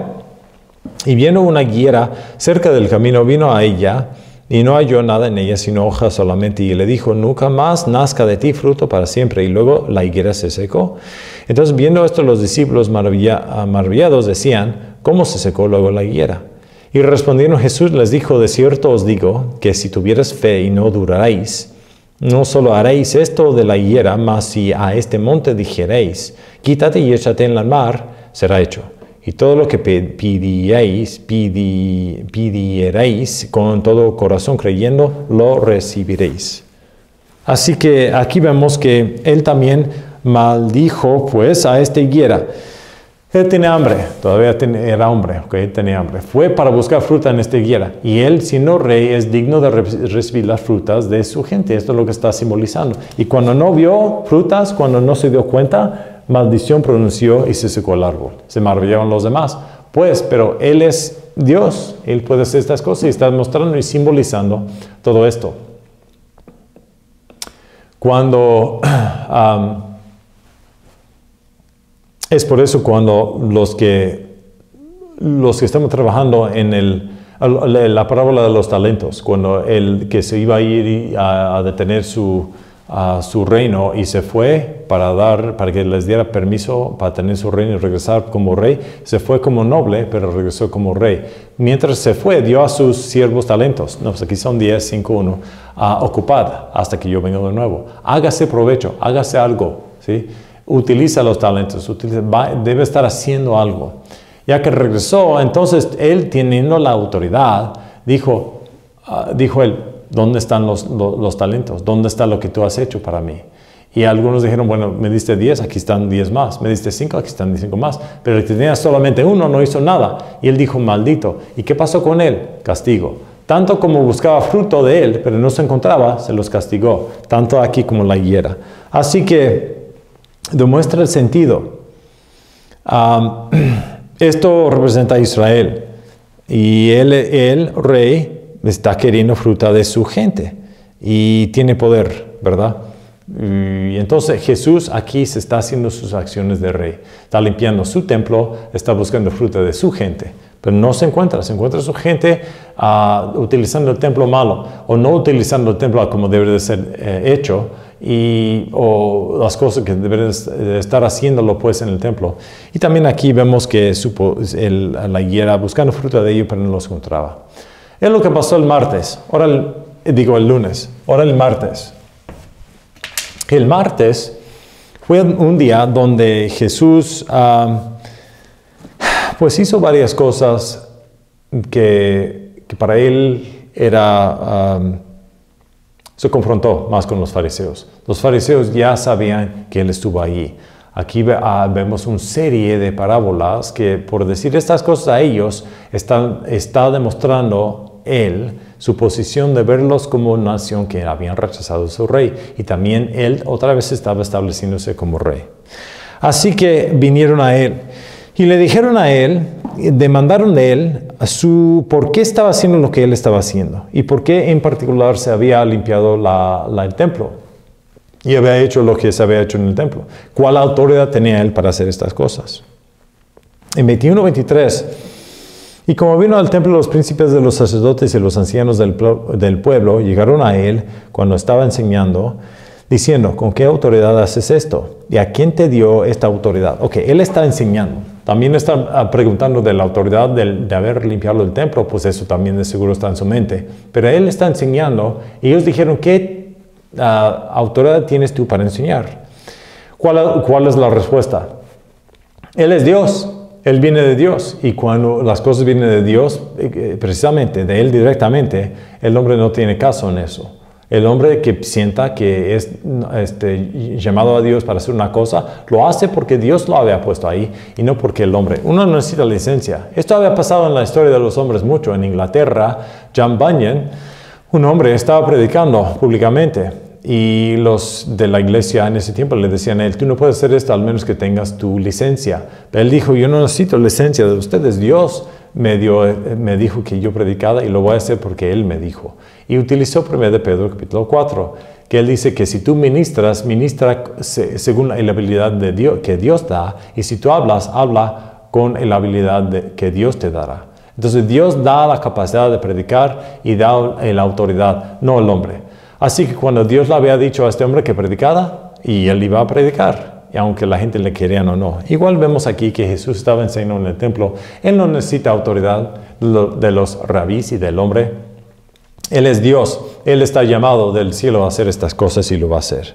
Y viendo una higuera cerca del camino, vino a ella, y no halló nada en ella, sino hojas solamente. Y le dijo, nunca más nazca de ti fruto para siempre. Y luego la higuera se secó. Entonces, viendo esto, los discípulos maravilla, maravillados decían, ¿cómo se secó luego la higuera? Y respondiendo Jesús les dijo, de cierto os digo, que si tuvierais fe y no dudaréis, no solo haréis esto de la higuera, mas si a este monte dijereis, quítate y échate en la mar, será hecho. Y todo lo que pidierais, pidi, pidierais con todo corazón creyendo, lo recibiréis. Así que aquí vemos que él también maldijo pues a esta higuera. Él tenía hambre, todavía tenía, era hombre, okay, tenía hambre. Fue para buscar fruta en esta higuera. Y él, siendo rey, es digno de re recibir las frutas de su gente. Esto es lo que está simbolizando. Y cuando no vio frutas, cuando no se dio cuenta, maldición pronunció y se secó el árbol. Se maravillaron los demás. Pues, pero él es Dios. Él puede hacer estas cosas y está mostrando y simbolizando todo esto. Cuando... Um, Es por eso cuando los que, los que estamos trabajando en el, la parábola de los talentos, cuando el que se iba a ir a, a detener su, a su reino y se fue para, dar, para que les diera permiso para tener su reino y regresar como rey, se fue como noble, pero regresó como rey. Mientras se fue, dio a sus siervos talentos. No, pues aquí son diez, cinco, uno. Uh, ocupad hasta que yo venga de nuevo. Hágase provecho, hágase algo, ¿sí? Utiliza los talentos, utiliza, va, debe estar haciendo algo. Ya que regresó, entonces él, teniendo la autoridad, dijo, uh, dijo él, ¿dónde están los, los, los talentos? ¿Dónde está lo que tú has hecho para mí? Y algunos dijeron, bueno, me diste diez, aquí están diez más. Me diste cinco, aquí están cinco más. Pero el que tenía solamente uno no hizo nada. Y él dijo, maldito. ¿Y qué pasó con él? Castigo. Tanto como buscaba fruto de él, pero no se encontraba, se los castigó. Tanto aquí como la higuera. Así que demuestra el sentido. Um, esto representa a Israel. Y él, el rey, está queriendo fruta de su gente. Y tiene poder, ¿verdad? Y entonces Jesús aquí se está haciendo sus acciones de rey. Está limpiando su templo, está buscando fruta de su gente. Pero no se encuentra, se encuentra su gente uh, utilizando el templo malo o no utilizando el templo como debe de ser eh, hecho y, o las cosas que deben de estar haciéndolo pues en el templo. Y también aquí vemos que supo, el, la higuera buscando fruta de ello pero no los encontraba. Es lo que pasó el martes, ahora el, digo el lunes, ahora el martes. El martes fue un día donde Jesús uh, pues hizo varias cosas que, que para él era, um, se confrontó más con los fariseos. Los fariseos ya sabían que él estuvo allí. Aquí uh, vemos una serie de parábolas que por decir estas cosas a ellos están, está demostrando él su posición de verlos como una nación que habían rechazado a su rey. Y también él otra vez estaba estableciéndose como rey. Así que vinieron a él y le dijeron a él, demandaron de él su, por qué estaba haciendo lo que él estaba haciendo y por qué en particular se había limpiado la, la, el templo y había hecho lo que se había hecho en el templo. ¿Cuál autoridad tenía él para hacer estas cosas? En veintiuno veintitrés, y como vino al templo los príncipes de los sacerdotes y los ancianos del, del pueblo, llegaron a él cuando estaba enseñando, diciendo, ¿con qué autoridad haces esto? ¿Y a quién te dio esta autoridad? Ok, él está enseñando. También está preguntando de la autoridad de, de haber limpiado el templo, pues eso también de seguro está en su mente. Pero él está enseñando y ellos dijeron, ¿qué uh, autoridad tienes tú para enseñar? ¿Cuál, ¿Cuál es la respuesta? Él es Dios. Él viene de Dios, y cuando las cosas vienen de Dios, precisamente de Él directamente, el hombre no tiene caso en eso. El hombre que sienta que es este, llamado a Dios para hacer una cosa, lo hace porque Dios lo había puesto ahí y no porque el hombre. Uno no necesita licencia. Esto había pasado en la historia de los hombres mucho. En Inglaterra, John Bunyan, un hombre, estaba predicando públicamente. Y los de la iglesia en ese tiempo le decían a él, tú no puedes hacer esto al menos que tengas tu licencia. Pero él dijo, yo no necesito licencia de ustedes. Dios me, dio, me dijo que yo predicara y lo voy a hacer porque Él me dijo. Y utilizó primero de Pedro capítulo cuatro, que él dice que si tú ministras, ministra según la habilidad de Dios, que Dios da. Y si tú hablas, habla con la habilidad de, que Dios te dará. Entonces Dios da la capacidad de predicar y da la autoridad, no el hombre. Así que cuando Dios le había dicho a este hombre que predicara, y él iba a predicar, y aunque la gente le querían o no. Igual vemos aquí que Jesús estaba enseñando en el templo. Él no necesita autoridad de los rabís y del hombre. Él es Dios. Él está llamado del cielo a hacer estas cosas y lo va a hacer.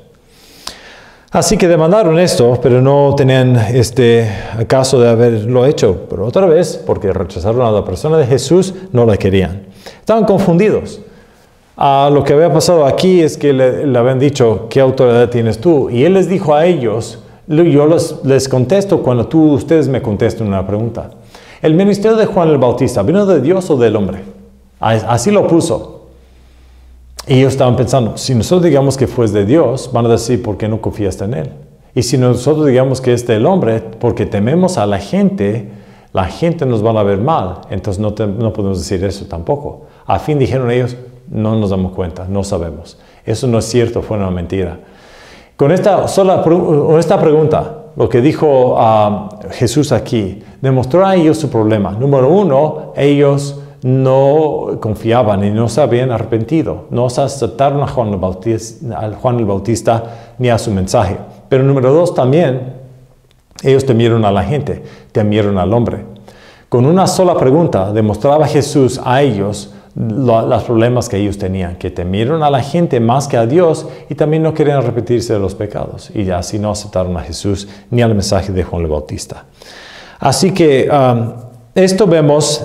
Así que demandaron esto, pero no tenían este caso de haberlo hecho. Pero otra vez, porque rechazaron a la persona de Jesús, no la querían. Estaban confundidos. Uh, lo que había pasado aquí es que le, le habían dicho, ¿qué autoridad tienes tú? Y él les dijo a ellos, yo les, les contesto cuando tú, ustedes me contesten una pregunta. ¿El ministerio de Juan el Bautista vino de Dios o del hombre? Así lo puso. Y ellos estaban pensando, si nosotros digamos que fue de Dios, van a decir, ¿por qué no confiaste en él? Y si nosotros digamos que es del hombre, porque tememos a la gente, la gente nos va a ver mal. Entonces no, te, no podemos decir eso tampoco. A fin dijeron ellos, no nos damos cuenta, no sabemos. Eso no es cierto, fue una mentira. Con esta sola esta pregunta, lo que dijo uh, Jesús aquí, demostró a ellos su problema. Número uno, ellos no confiaban y no se habían arrepentido. No se aceptaron a Juan el Bautista, a Juan el Bautista ni a su mensaje. Pero número dos también, ellos temieron a la gente, temieron al hombre. Con una sola pregunta, demostraba Jesús a ellos los problemas que ellos tenían, que temieron a la gente más que a Dios y también no querían arrepentirse de los pecados y así no aceptaron a Jesús ni al mensaje de Juan el Bautista. Así que um, esto vemos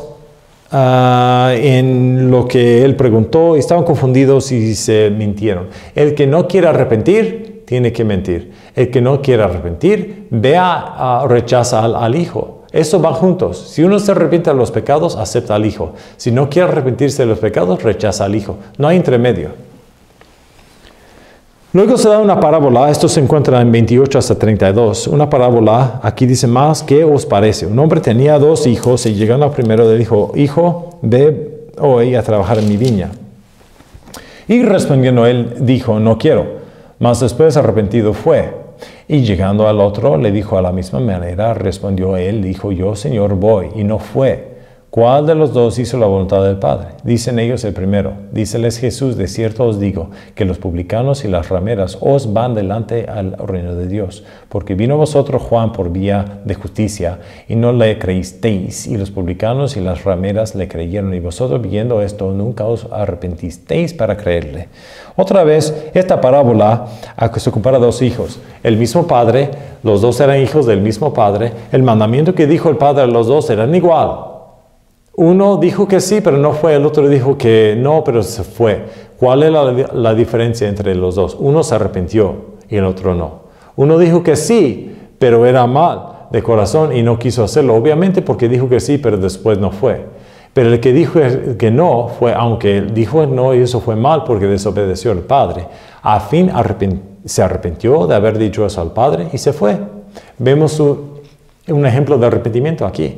uh, en lo que él preguntó y estaban confundidos y se mintieron. El que no quiere arrepentir, tiene que mentir. El que no quiere arrepentir, vea, uh, rechaza al, al Hijo. Eso va juntos. Si uno se arrepiente de los pecados, acepta al Hijo. Si no quiere arrepentirse de los pecados, rechaza al Hijo. No hay intermedio. Luego se da una parábola. Esto se encuentra en veintiocho hasta treinta y dos. Una parábola, aquí dice más, ¿qué os parece? Un hombre tenía dos hijos y llegando al primero le dijo, hijo, ve hoy a trabajar en mi viña. Y respondiendo él, dijo, no quiero. Mas después arrepentido fue. Y llegando al otro, le dijo a la misma manera, respondió él, dijo yo, Señor, voy, y no fue. ¿Cuál de los dos hizo la voluntad del Padre? Dicen ellos el primero. Díceles Jesús, de cierto os digo, que los publicanos y las rameras os van delante al reino de Dios. Porque vino vosotros Juan por vía de justicia, y no le creísteis, y los publicanos y las rameras le creyeron, y vosotros viendo esto, nunca os arrepentisteis para creerle. Otra vez, esta parábola a que se compara a dos hijos. El mismo padre, los dos eran hijos del mismo padre. El mandamiento que dijo el padre a los dos eran igual. Uno dijo que sí, pero no fue. El otro dijo que no, pero se fue. ¿Cuál es la, la diferencia entre los dos? Uno se arrepintió y el otro no. Uno dijo que sí, pero era mal de corazón y no quiso hacerlo. Obviamente porque dijo que sí, pero después no fue. Pero el que dijo que no fue, aunque dijo no y eso fue mal porque desobedeció al Padre. A fin arrepent, se arrepintió de haber dicho eso al Padre y se fue. Vemos un, un ejemplo de arrepentimiento aquí.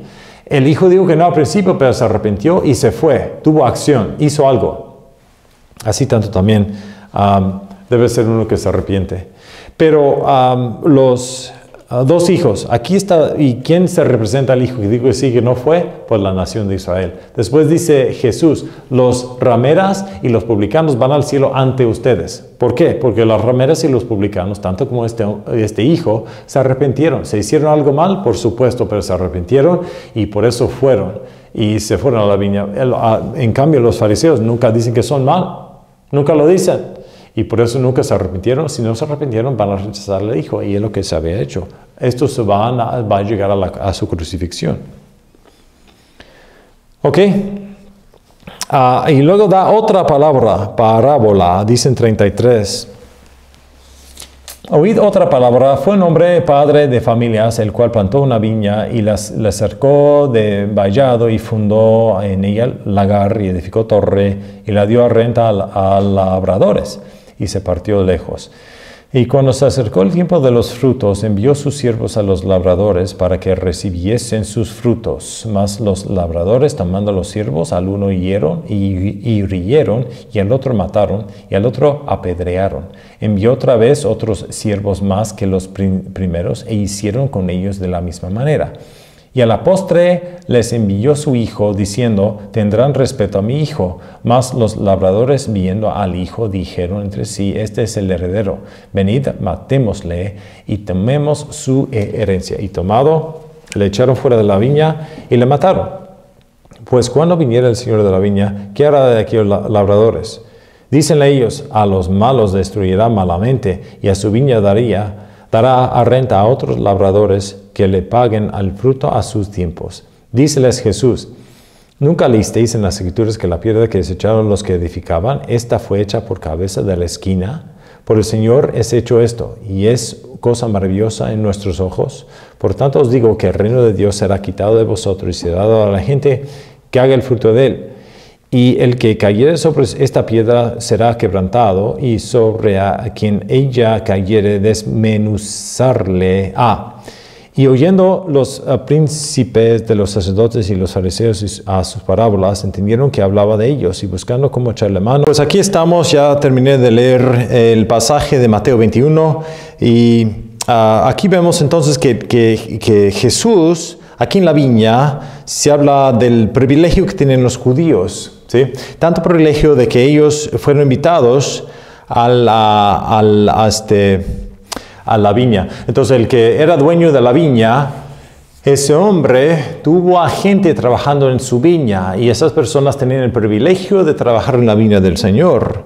El hijo dijo que no al principio, pero se arrepintió y se fue, tuvo acción, hizo algo. Así tanto también um, debe ser uno que se arrepiente. Pero um, los uh, dos hijos, aquí está, ¿y quién se representa al hijo que dijo que sí, que no fue? Pues la nación de Israel. Después dice Jesús, los rameras y los publicanos van al cielo ante ustedes. ¿Por qué? Porque las rameras y los publicanos, tanto como este, este hijo, se arrepintieron. ¿Se hicieron algo mal? Por supuesto, pero se arrepintieron y por eso fueron. Y se fueron a la viña. En cambio, los fariseos nunca dicen que son mal. Nunca lo dicen. Y por eso nunca se arrepintieron. Si no se arrepintieron, van a rechazar al hijo. Y es lo que se había hecho. Esto se va a, va a llegar a, la, a su crucifixión. ¿Ok? Uh, y luego da otra palabra, parábola, dice en treinta y tres. Oíd otra palabra, fue un hombre padre de familias, el cual plantó una viña y la cercó de vallado y fundó en ella lagar y edificó torre y la dio a renta a, a labradores y se partió lejos. Y cuando se acercó el tiempo de los frutos, envió sus siervos a los labradores para que recibiesen sus frutos. Mas los labradores, tomando los siervos, al uno hirieron y, y hirieron, y al otro mataron, y al otro apedrearon. Envió otra vez otros siervos más que los prim primeros, e hicieron con ellos de la misma manera. Y a la postre les envió su hijo, diciendo, tendrán respeto a mi hijo. Mas los labradores, viendo al hijo, dijeron entre sí, este es el heredero. Venid, matémosle y tomemos su herencia. Y tomado, le echaron fuera de la viña y le mataron. Pues cuando viniera el señor de la viña, ¿qué hará de aquellos labradores? Dícenle ellos, a los malos destruirá malamente, y a su viña daría, dará a renta a otros labradores que le paguen al fruto a sus tiempos. Díceles Jesús, ¿nunca leísteis en las Escrituras que la piedra que desecharon los que edificaban, esta fue hecha por cabeza de la esquina? Por el Señor es hecho esto, y es cosa maravillosa en nuestros ojos. Por tanto os digo que el reino de Dios será quitado de vosotros y será dado a la gente que haga el fruto de él. Y el que cayere sobre esta piedra será quebrantado, y sobre a quien ella cayere desmenuzarle ha. Y oyendo los uh, príncipes de los sacerdotes y los fariseos a sus parábolas, entendieron que hablaba de ellos, y buscando cómo echarle mano. Pues aquí estamos, ya terminé de leer el pasaje de Mateo veintiuno, y uh, aquí vemos entonces que, que, que Jesús, aquí en la viña, se habla del privilegio que tienen los judíos, ¿sí? Tanto privilegio de que ellos fueron invitados a la, a la, a este... a la viña. Entonces el que era dueño de la viña, ese hombre tuvo a gente trabajando en su viña, y esas personas tenían el privilegio de trabajar en la viña del Señor.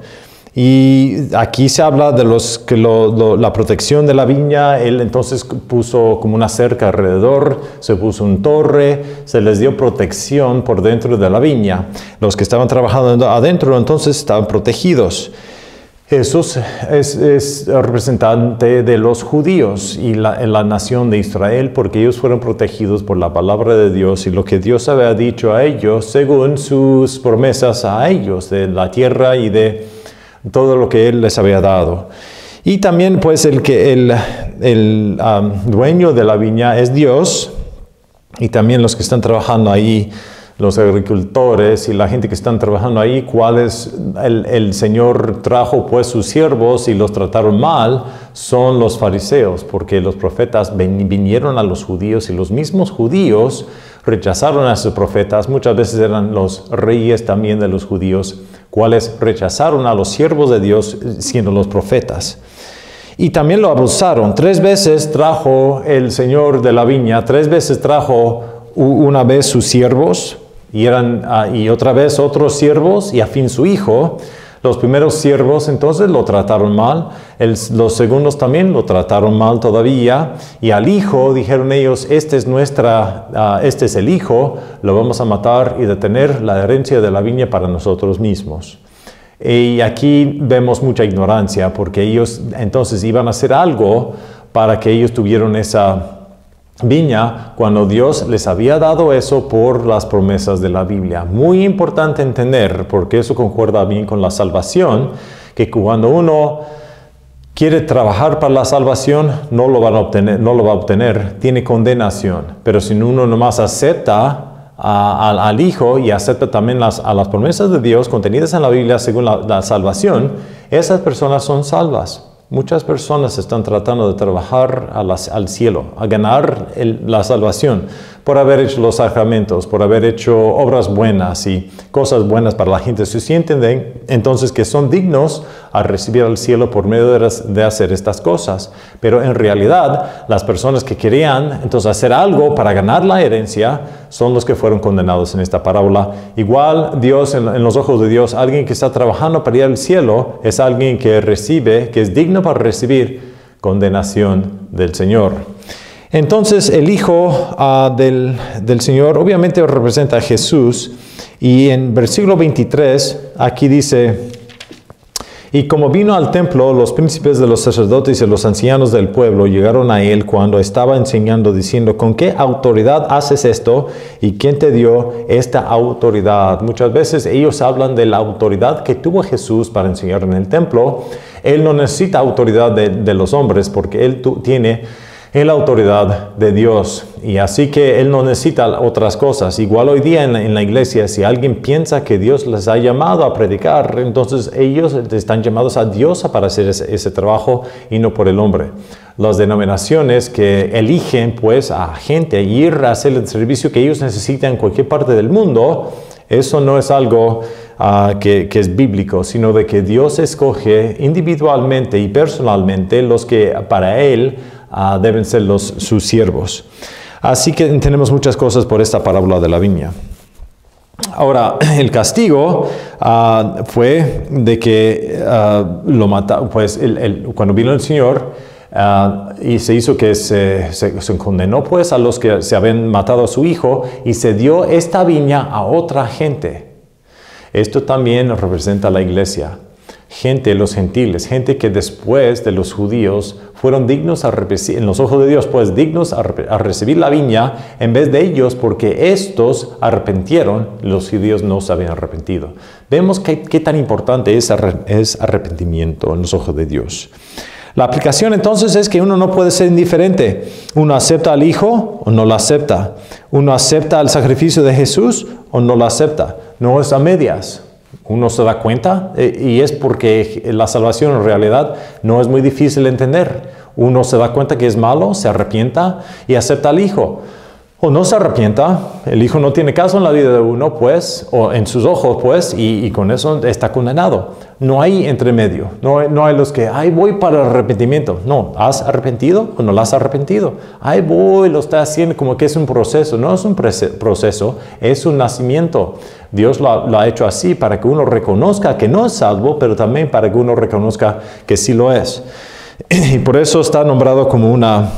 Y aquí se habla de los que lo, lo, la protección de la viña. Él entonces puso como una cerca alrededor, se puso un torre, se les dio protección por dentro de la viña. Los que estaban trabajando adentro entonces estaban protegidos. Jesús es, es representante de los judíos y la, la nación de Israel, porque ellos fueron protegidos por la palabra de Dios y lo que Dios había dicho a ellos según sus promesas a ellos de la tierra y de todo lo que Él les había dado. Y también pues el, que el, el um, dueño de la viña es Dios, y también los que están trabajando ahí, los agricultores y la gente que están trabajando ahí, cuáles el, el Señor trajo pues sus siervos y los trataron mal, son los fariseos, porque los profetas ven, vinieron a los judíos y los mismos judíos rechazaron a sus profetas. Muchas veces eran los reyes también de los judíos, cuales rechazaron a los siervos de Dios siendo los profetas. Y también lo abusaron. Tres veces trajo el Señor de la viña, tres veces trajo una vez sus siervos, y, eran, uh, y otra vez otros siervos, y a fin su hijo. Los primeros siervos entonces lo trataron mal, el, los segundos también lo trataron mal todavía, y al hijo dijeron ellos, este es, nuestra, uh, este es el hijo, lo vamos a matar y detener la herencia de la viña para nosotros mismos. Y aquí vemos mucha ignorancia, porque ellos entonces iban a hacer algo para que ellos tuvieran esa viña, cuando Dios les había dado eso por las promesas de la Biblia. Muy importante entender, porque eso concuerda bien con la salvación, que cuando uno quiere trabajar para la salvación, no lo, van a obtener, no lo va a obtener, tiene condenación. Pero si uno nomás acepta a, a, al Hijo y acepta también las, a las promesas de Dios contenidas en la Biblia según la, la salvación, esas personas son salvas. Muchas personas están tratando de trabajar a las, al cielo, a ganar el, la salvación, por haber hecho los sacramentos, por haber hecho obras buenas y cosas buenas para la gente. Se sienten de, entonces que son dignos a recibir al cielo por medio de, de hacer estas cosas. Pero en realidad, las personas que querían entonces hacer algo para ganar la herencia son los que fueron condenados en esta parábola. Igual Dios, en, en los ojos de Dios, alguien que está trabajando para ir al cielo es alguien que recibe, que es digno para recibir condenación del Señor. Entonces el Hijo uh, del, del Señor obviamente representa a Jesús, y en versículo veintitrés aquí dice: y como vino al templo, los príncipes de los sacerdotes y los ancianos del pueblo llegaron a él cuando estaba enseñando, diciendo: ¿con qué autoridad haces esto? ¿Y quién te dio esta autoridad? Muchas veces ellos hablan de la autoridad que tuvo Jesús para enseñar en el templo. Él no necesita autoridad de, de los hombres, porque él tu, tiene la autoridad de Dios, y así que él no necesita otras cosas. Igual hoy día en la, en la iglesia, si alguien piensa que Dios les ha llamado a predicar, entonces ellos están llamados a Dios para hacer ese, ese trabajo y no por el hombre. Las denominaciones que eligen pues a gente a ir a hacer el servicio que ellos necesitan en cualquier parte del mundo, eso no es algo uh, que, que es bíblico, sino de que Dios escoge individualmente y personalmente los que para él Uh, deben ser los, sus siervos. Así que tenemos muchas cosas por esta parábola de la viña. Ahora, el castigo uh, fue de que uh, lo mataron, pues el, el, cuando vino el Señor uh, y se hizo que se, se, se condenó pues a los que se habían matado a su hijo, y se dio esta viña a otra gente. Esto también representa a la iglesia. Gente, los gentiles, gente que después de los judíos fueron dignos a recibir, en los ojos de Dios, pues dignos a, a recibir la viña en vez de ellos, porque estos arrepintieron, los judíos no se habían arrepentido. Vemos que, qué tan importante es, es arrepentimiento en los ojos de Dios. La aplicación entonces es que uno no puede ser indiferente. Uno acepta al Hijo o no lo acepta. Uno acepta el sacrificio de Jesús o no lo acepta. No es a medias. Uno se da cuenta, eh, y es porque la salvación en realidad no es muy difícil de entender. Uno se da cuenta que es malo, se arrepienta y acepta al Hijo. O no se arrepienta, el Hijo no tiene caso en la vida de uno, pues, o en sus ojos, pues, y, y con eso está condenado. No hay entremedio, no hay, no hay los que, ay, voy para el arrepentimiento. No, ¿has arrepentido o no lo has arrepentido? Ay, voy, lo está haciendo como que es un proceso. No es un proceso, es un nacimiento. Dios lo, lo ha hecho así para que uno reconozca que no es salvo, pero también para que uno reconozca que sí lo es. Y por eso está nombrado como una,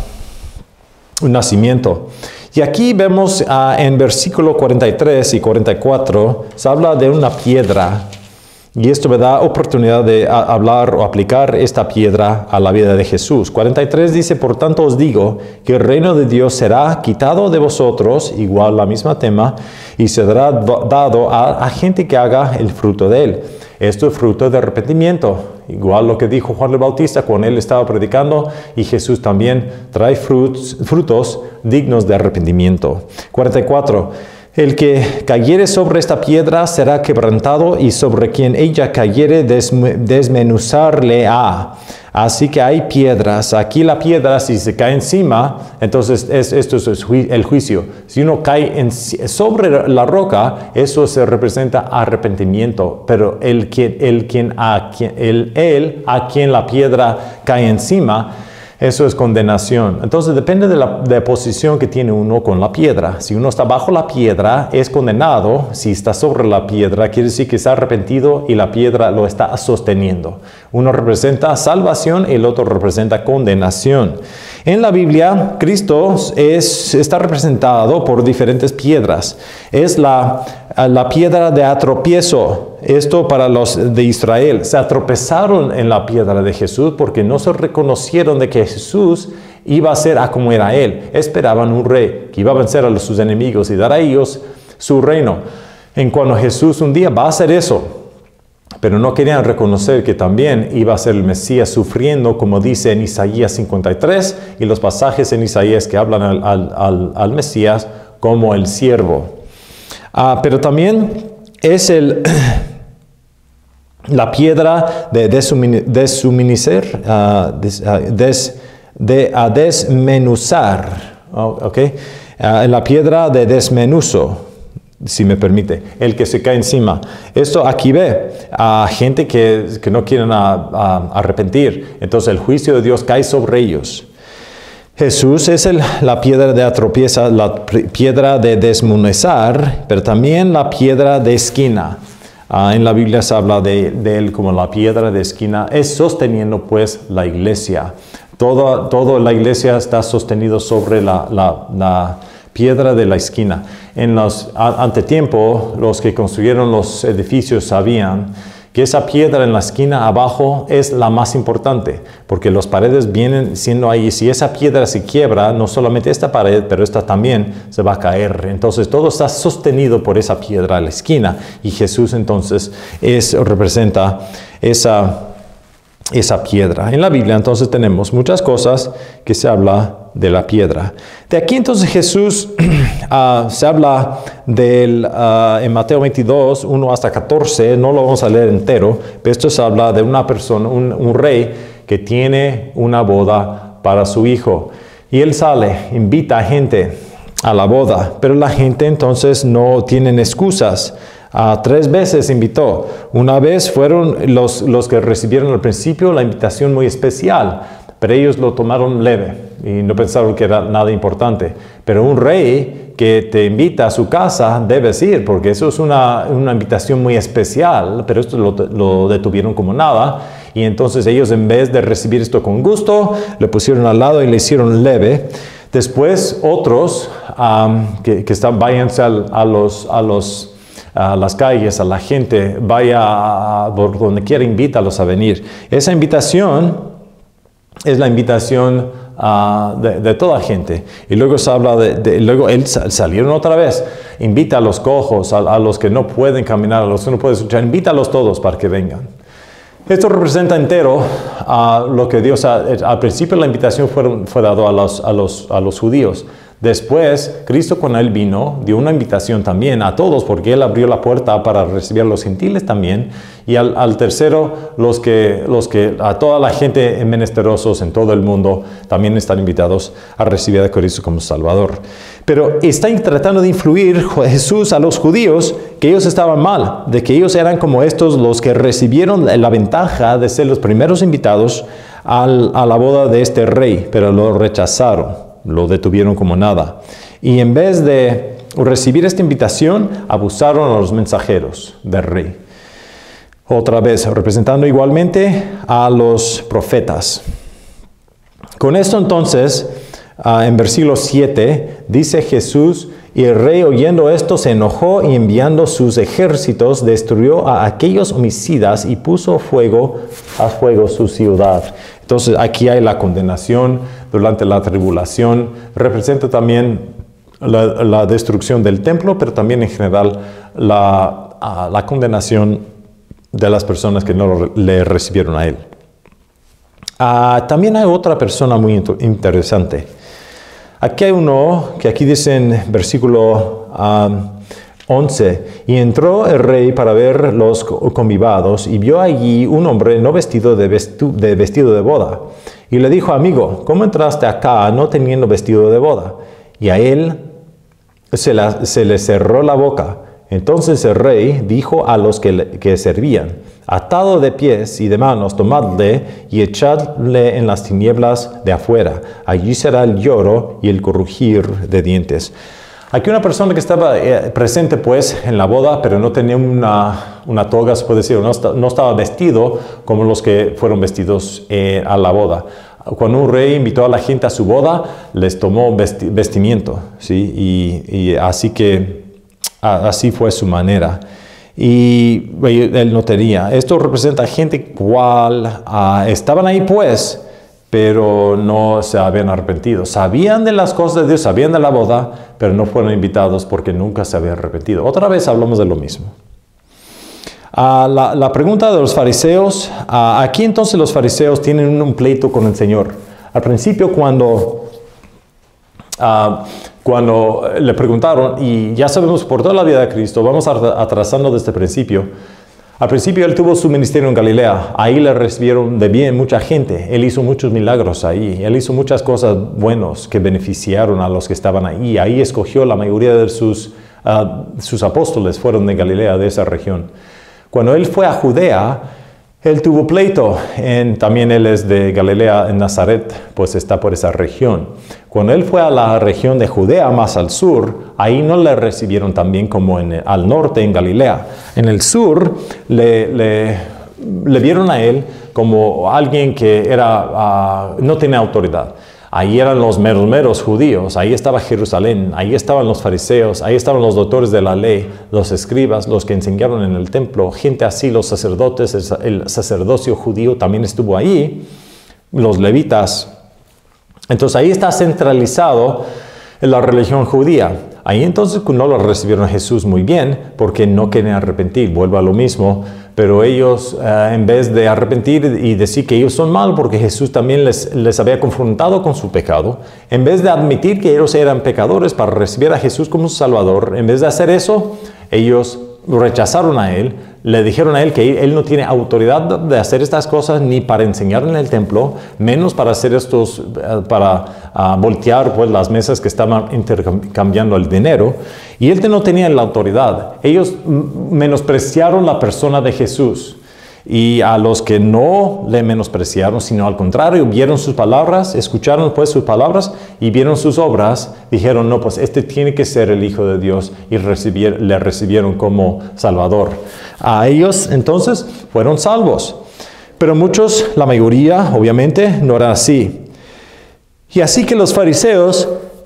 un nacimiento. Y aquí vemos uh, en versículo cuarenta y tres y cuarenta y cuatro, se habla de una piedra. Y esto me da oportunidad de a, hablar o aplicar esta piedra a la vida de Jesús. cuarenta y tres dice: por tanto os digo que el reino de Dios será quitado de vosotros, igual la misma tema, y será dado a, a gente que haga el fruto de él. Esto es fruto de arrepentimiento. Igual lo que dijo Juan el Bautista cuando él estaba predicando, y Jesús también trae frutos, frutos dignos de arrepentimiento. cuarenta y cuatro. El que cayere sobre esta piedra será quebrantado, y sobre quien ella cayere desmenuzarle ha. Así que hay piedras. Aquí la piedra, si se cae encima, entonces es, esto es el juicio. Si uno cae en, sobre la roca, eso se representa arrepentimiento. Pero el, quien, el, quien a, quien, el, él a quien la piedra cae encima, eso es condenación. Entonces depende de la, de la posición que tiene uno con la piedra. Si uno está bajo la piedra, es condenado. Si está sobre la piedra, quiere decir que está arrepentido y la piedra lo está sosteniendo. Uno representa salvación y el otro representa condenación. En la Biblia, Cristo es, está representado por diferentes piedras. Es la, la piedra de atropiezo. Esto para los de Israel. Se atropezaron en la piedra de Jesús porque no se reconocieron de que Jesús iba a ser a como era Él. Esperaban un rey que iba a vencer a sus enemigos y dar a ellos su reino. En cuanto Jesús un día va a hacer eso, pero no querían reconocer que también iba a ser el Mesías sufriendo, como dice en Isaías cincuenta y tres, y los pasajes en Isaías que hablan al, al, al, al Mesías como el siervo. Uh, pero también es el, la piedra de deshumanecer, uh, des, uh, des, de uh, desmenuzar, oh, okay? uh, la piedra de desmenuzo, si me permite, el que se cae encima. Esto aquí ve a gente que, que no quieren a, a, arrepentir. Entonces el juicio de Dios cae sobre ellos. Jesús es el, la piedra de atropieza, la piedra de desmenuzar, pero también la piedra de esquina. Uh, en la Biblia se habla de, de él como la piedra de esquina. Es sosteniendo pues la iglesia. Toda, toda la iglesia está sostenido sobre la, la, la piedra de la esquina. En los antetiempo, los que construyeron los edificios sabían que esa piedra en la esquina abajo es la más importante, porque las paredes vienen siendo ahí. Si esa piedra se quiebra, no solamente esta pared, pero esta también se va a caer. Entonces todo está sostenido por esa piedra a la esquina. Y Jesús entonces es, representa esa esa piedra. En la Biblia entonces tenemos muchas cosas que se habla de la piedra. De aquí entonces Jesús uh, se habla del, uh, en Mateo veintidós, uno hasta catorce, no lo vamos a leer entero, pero esto se habla de una persona, un, un rey que tiene una boda para su hijo. Y él sale, invita a gente a la boda, pero la gente entonces no tienen excusas. Uh, tres veces invitó. Una vez fueron los, los que recibieron al principio la invitación muy especial, pero ellos lo tomaron leve y no pensaron que era nada importante. Pero un rey que te invita a su casa debes ir, porque eso es una, una invitación muy especial, pero esto lo, lo detuvieron como nada. Y entonces ellos, en vez de recibir esto con gusto, le pusieron al lado y le hicieron leve. Después otros um, que, que están, váyanse a, a los... A los a las calles, a la gente, vaya a, por donde quiera, invítalos a venir. Esa invitación es la invitación uh, de, de toda gente. Y luego se habla de, de luego él salieron otra vez, invita a los cojos, a, a los que no pueden caminar, a los que no pueden escuchar, invítalos todos para que vengan. Esto representa entero uh, lo que Dios, ha, al principio la invitación fue, fue dado a los, a, los, a los judíos. Después, Cristo cuando Él vino, dio una invitación también a todos, porque Él abrió la puerta para recibir a los gentiles también. Y al, al tercero, los que, los que, a toda la gente menesterosos en todo el mundo, también están invitados a recibir a Cristo como Salvador. Pero está tratando de influir Jesús a los judíos, que ellos estaban mal, de que ellos eran como estos, los que recibieron la ventaja de ser los primeros invitados al, a la boda de este rey, pero lo rechazaron. Lo detuvieron como nada. Y en vez de recibir esta invitación, abusaron a los mensajeros del rey. Otra vez, representando igualmente a los profetas. Con esto entonces, uh, en versículo siete, dice Jesús, y el rey oyendo esto se enojó y enviando sus ejércitos destruyó a aquellos homicidas y puso fuego a fuego su ciudad. Entonces aquí hay la condenación durante la tribulación. Representa también la, la destrucción del templo, pero también en general la, uh, la condenación de las personas que no le recibieron a él. Uh, también hay otra persona muy interesante. Aquí hay uno que aquí dice en versículo um, once, y entró el rey para ver los convidados y vio allí un hombre no vestido de, vestu de vestido de boda. Y le dijo, amigo, ¿cómo entraste acá no teniendo vestido de boda? Y a él se, la, se le cerró la boca. Entonces el rey dijo a los que, le, que servían, atado de pies y de manos, tomadle y echadle en las tinieblas de afuera. Allí será el lloro y el crujir de dientes. Aquí una persona que estaba eh, presente pues en la boda, pero no tenía una, una toga, se puede decir, no, no estaba vestido como los que fueron vestidos eh, a la boda. Cuando un rey invitó a la gente a su boda, les tomó vesti vestimiento, ¿sí? Y, y así que a, así fue su manera. Y él no tenía. Esto representa gente cual uh, estaban ahí pues, pero no se habían arrepentido. Sabían de las cosas de Dios, sabían de la boda, pero no fueron invitados porque nunca se habían arrepentido. Otra vez hablamos de lo mismo. Uh, la, la pregunta de los fariseos, uh, aquí entonces los fariseos tienen un pleito con el Señor. Al principio cuando uh, cuando le preguntaron, y ya sabemos por toda la vida de Cristo, vamos atrasando desde el principio. Al principio él tuvo su ministerio en Galilea, ahí le recibieron de bien mucha gente, él hizo muchos milagros ahí, él hizo muchas cosas buenas que beneficiaron a los que estaban ahí, ahí escogió la mayoría de sus, uh, sus apóstoles, fueron de Galilea, de esa región. Cuando él fue a Judea, él tuvo pleito, en, también él es de Galilea, en Nazaret, pues está por esa región. Cuando él fue a la región de Judea, más al sur, ahí no le recibieron tan bien como en, al norte, en Galilea. En el sur, le, le, le vieron a él como alguien que era, uh, no tenía autoridad. Ahí eran los meros meros judíos, ahí estaba Jerusalén, ahí estaban los fariseos, ahí estaban los doctores de la ley, los escribas, los que enseñaron en el templo, gente así, los sacerdotes, el sacerdocio judío también estuvo ahí, los levitas. Entonces ahí está centralizado en la religión judía. Ahí entonces no lo recibieron a Jesús muy bien porque no querían arrepentir, vuelvo a lo mismo. Pero ellos, uh, en vez de arrepentir y decir que ellos son malos porque Jesús también les, les había confrontado con su pecado, en vez de admitir que ellos eran pecadores para recibir a Jesús como su Salvador, en vez de hacer eso, ellos rechazaron a él, le dijeron a él que él no tiene autoridad de hacer estas cosas ni para enseñar en el templo, menos para hacer estos, uh, para uh, voltear pues, las mesas que estaban intercambiando el dinero. Y él no tenía la autoridad. Ellos menospreciaron la persona de Jesús. Y a los que no le menospreciaron, sino al contrario, vieron sus palabras, escucharon pues sus palabras y vieron sus obras, dijeron, no, pues este tiene que ser el Hijo de Dios, y recibir, le recibieron como Salvador. A ellos entonces fueron salvos. Pero muchos, la mayoría, obviamente, no era así. Y así que los fariseos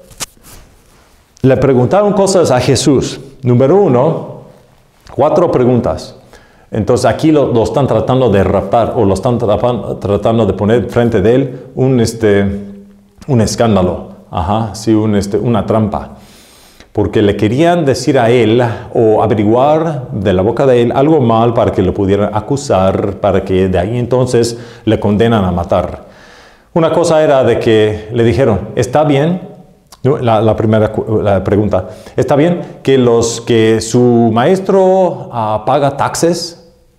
le preguntaron cosas a Jesús. Número uno, cuatro preguntas. Entonces aquí lo, lo están tratando de raptar o lo están tra tratando de poner frente de él un, este, un escándalo, Ajá, sí, un, este, una trampa. Porque le querían decir a él o averiguar de la boca de él algo mal para que lo pudieran acusar, para que de ahí entonces le condenan a matar. Una cosa era de que le dijeron, está bien. La, la primera la pregunta, ¿está bien que, los, que su maestro uh, paga taxes?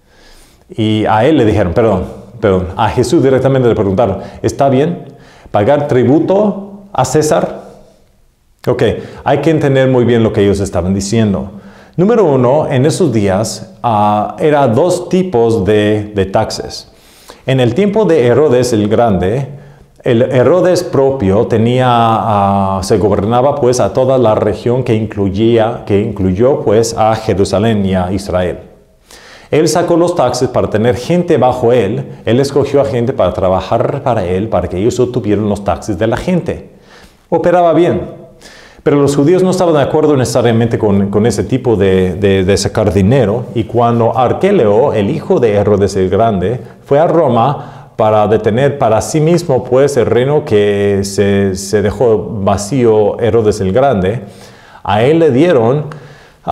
Y a él le dijeron, perdón, perdón, a Jesús directamente le preguntaron, ¿está bien pagar tributo a César? Ok, hay que entender muy bien lo que ellos estaban diciendo. Número uno, en esos días uh, era dos tipos de, de taxes. En el tiempo de Herodes el Grande, el Herodes propio tenía, uh, se gobernaba pues a toda la región que incluía, que incluyó pues a Jerusalén y a Israel. Él sacó los taxes para tener gente bajo él. Él escogió a gente para trabajar para él, para que ellos obtuvieran los taxes de la gente. Operaba bien. Pero los judíos no estaban de acuerdo necesariamente con, con ese tipo de, de, de sacar dinero. Y cuando Arquelao, el hijo de Herodes el Grande, fue a Roma para detener para sí mismo pues el reino que se, se dejó vacío Herodes el Grande, a él le dieron, uh,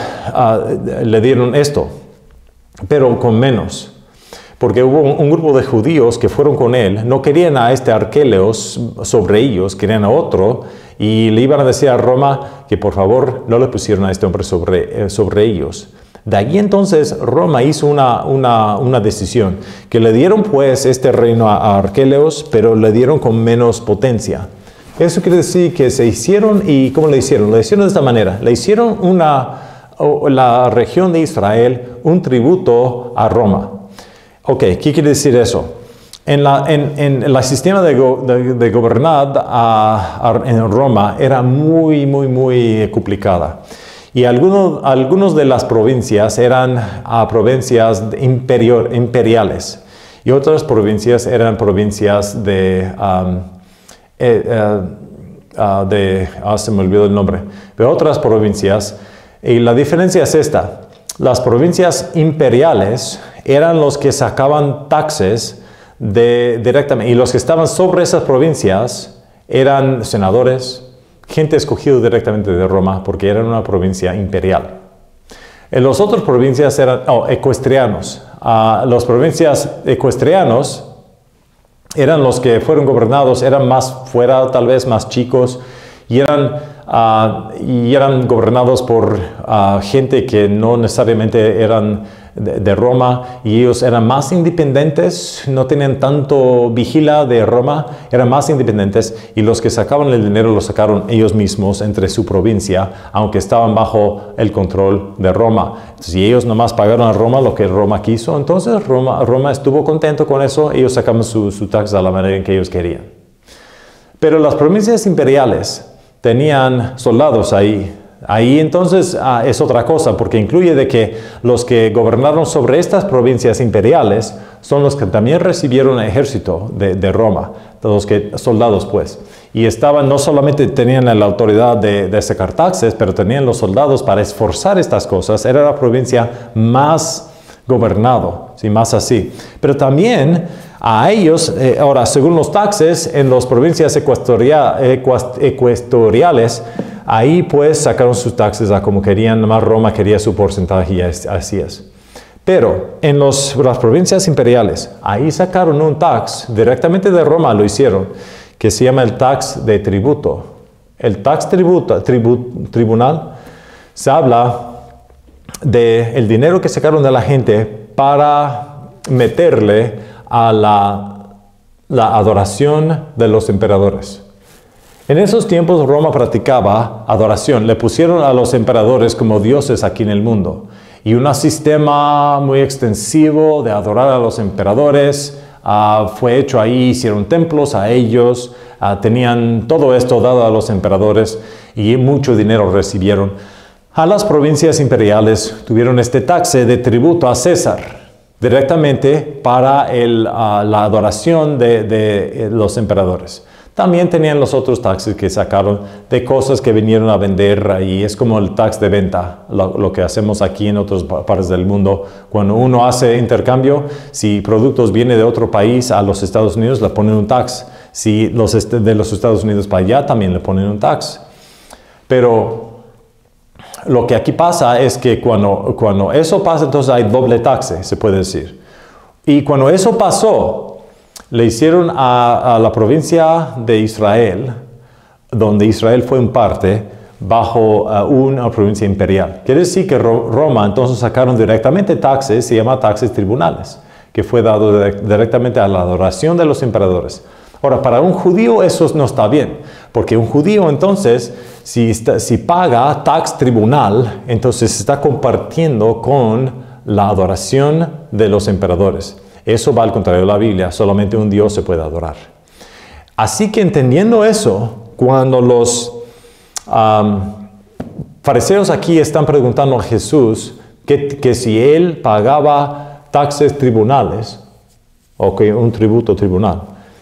uh, le dieron esto. Pero con menos, porque hubo un, un grupo de judíos que fueron con él, no querían a este Arquelao sobre ellos, querían a otro, y le iban a decir a Roma que por favor no le pusieron a este hombre sobre, eh, sobre ellos. De allí entonces Roma hizo una, una, una decisión, que le dieron pues este reino a, a Arquelao, pero le dieron con menos potencia. Eso quiere decir que se hicieron, ¿y cómo le hicieron? Le hicieron de esta manera, le hicieron una... o la región de Israel un tributo a Roma. Ok, ¿qué quiere decir eso? En, la, en, en el sistema de, go, de, de gobernar a, a, en Roma era muy, muy, muy complicada. Y algunos, algunos de las provincias eran uh, provincias imperior, imperiales. Y otras provincias eran provincias de... Um, eh, uh, uh, de ah, se me olvidó el nombre. De otras provincias. Y la diferencia es esta. Las provincias imperiales eran los que sacaban taxes de, directamente. Y los que estaban sobre esas provincias eran senadores, gente escogida directamente de Roma, porque eran una provincia imperial. En las otras provincias eran oh, ecuestrianos. Uh, las provincias ecuestrianos eran los que fueron gobernados, eran más fuera, tal vez más chicos, y eran uh, y eran gobernados por uh, gente que no necesariamente eran de, de Roma, y ellos eran más independientes, no tenían tanto vigila de Roma, eran más independientes, y los que sacaban el dinero lo sacaron ellos mismos entre su provincia, aunque estaban bajo el control de Roma. Entonces, si ellos nomás pagaron a Roma lo que Roma quiso, entonces Roma, Roma estuvo contento con eso, ellos sacaban su, su taxa a la manera en que ellos querían. Pero las provincias imperiales tenían soldados ahí. Ahí entonces ah, es otra cosa, porque incluye de que los que gobernaron sobre estas provincias imperiales son los que también recibieron ejército de, de Roma, los que, soldados pues. Y estaban, no solamente tenían la autoridad de, de sacar taxes, pero tenían los soldados para esforzar estas cosas. Era la provincia más gobernado, ¿sí? Más así. Pero también a ellos, eh, ahora, según los taxes, en las provincias ecuatorial, ecuatoriales, ahí pues sacaron sus taxes a como querían, más Roma quería su porcentaje y así es. Pero en los, las provincias imperiales, ahí sacaron un tax, directamente de Roma lo hicieron, que se llama el tax de tributo. El tax tributo, tribu, tribunal, se habla del dinero que sacaron de la gente para meterle a la, la adoración de los emperadores. En esos tiempos Roma practicaba adoración. Le pusieron a los emperadores como dioses aquí en el mundo. Y un sistema muy extensivo de adorar a los emperadores uh, fue hecho ahí. Hicieron templos a ellos. Uh, tenían todo esto dado a los emperadores y mucho dinero recibieron. A las provincias imperiales tuvieron este taxe de tributo a César, directamente para el, uh, la adoración de, de los emperadores. También tenían los otros taxes que sacaron de cosas que vinieron a vender ahí. Es como el tax de venta, lo, lo que hacemos aquí en otras partes del mundo. Cuando uno hace intercambio, si productos vienen de otro país a los Estados Unidos, le ponen un tax. Si los de los Estados Unidos para allá, también le ponen un tax. Pero lo que aquí pasa es que cuando, cuando eso pasa, entonces hay doble taxe, se puede decir. Y cuando eso pasó, le hicieron a, a la provincia de Israel, donde Israel fue en parte, bajo uh, una provincia imperial. Quiere decir que Ro Roma entonces sacaron directamente taxes, se llama taxes tribunales, que fue dado de directamente a la adoración de los emperadores. Ahora, para un judío eso no está bien, porque un judío entonces, si, está, si paga tax tribunal, entonces está compartiendo con la adoración de los emperadores. Eso va al contrario de la Biblia, solamente un Dios se puede adorar. Así que entendiendo eso, cuando los um, fariseos aquí están preguntando a Jesús que, que si él pagaba taxes tribunales, o que un tributo tribunal,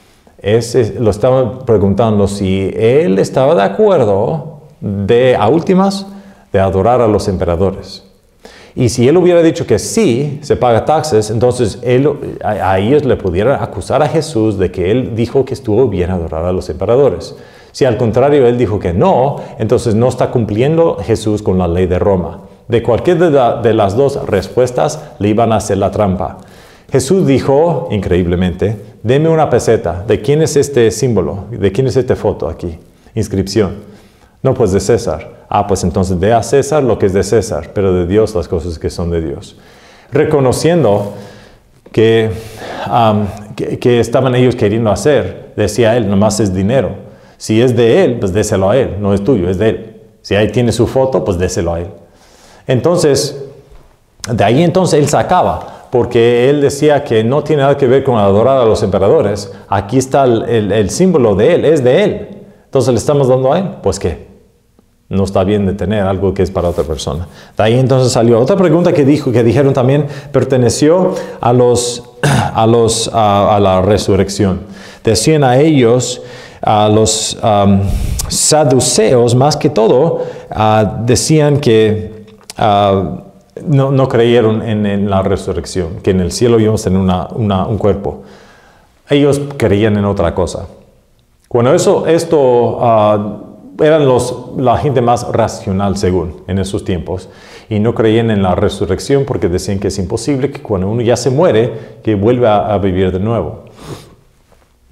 ese, lo estaban preguntando si él estaba de acuerdo de, a últimas, de adorar a los emperadores. Y si él hubiera dicho que sí, se paga taxes, entonces él, a, a ellos le pudieran acusar a Jesús de que él dijo que estuvo bien adorar a los emperadores. Si al contrario él dijo que no, entonces no está cumpliendo Jesús con la ley de Roma. De cualquier de, la, de las dos respuestas le iban a hacer la trampa. Jesús dijo, increíblemente, deme una peseta. ¿De quién es este símbolo? ¿De quién es esta foto aquí? Inscripción. No, pues de César. Ah, pues entonces dé a César lo que es de César, pero de Dios las cosas que son de Dios. Reconociendo que, um, que, que estaban ellos queriendo hacer, decía él, nomás es dinero. Si es de él, pues déselo a él, no es tuyo, es de él. Si ahí tiene su foto, pues déselo a él. Entonces, de ahí entonces él sacaba, porque él decía que no tiene nada que ver con adorar a los emperadores. Aquí está el, el, el símbolo de él, es de él. Entonces le estamos dando a él, pues ¿qué? No está bien de tener algo que es para otra persona. De ahí entonces salió otra pregunta que dijo, que dijeron también, perteneció a los, a los, a, a la resurrección. Decían a ellos, a los um, saduceos, más que todo, uh, decían que uh, no, no creyeron en, en la resurrección, que en el cielo íbamos a tener una, una, un cuerpo. Ellos creían en otra cosa. Cuando eso, esto uh, eran los, la gente más racional según en esos tiempos y no creían en la resurrección porque decían que es imposible que cuando uno ya se muere que vuelva a, a vivir de nuevo.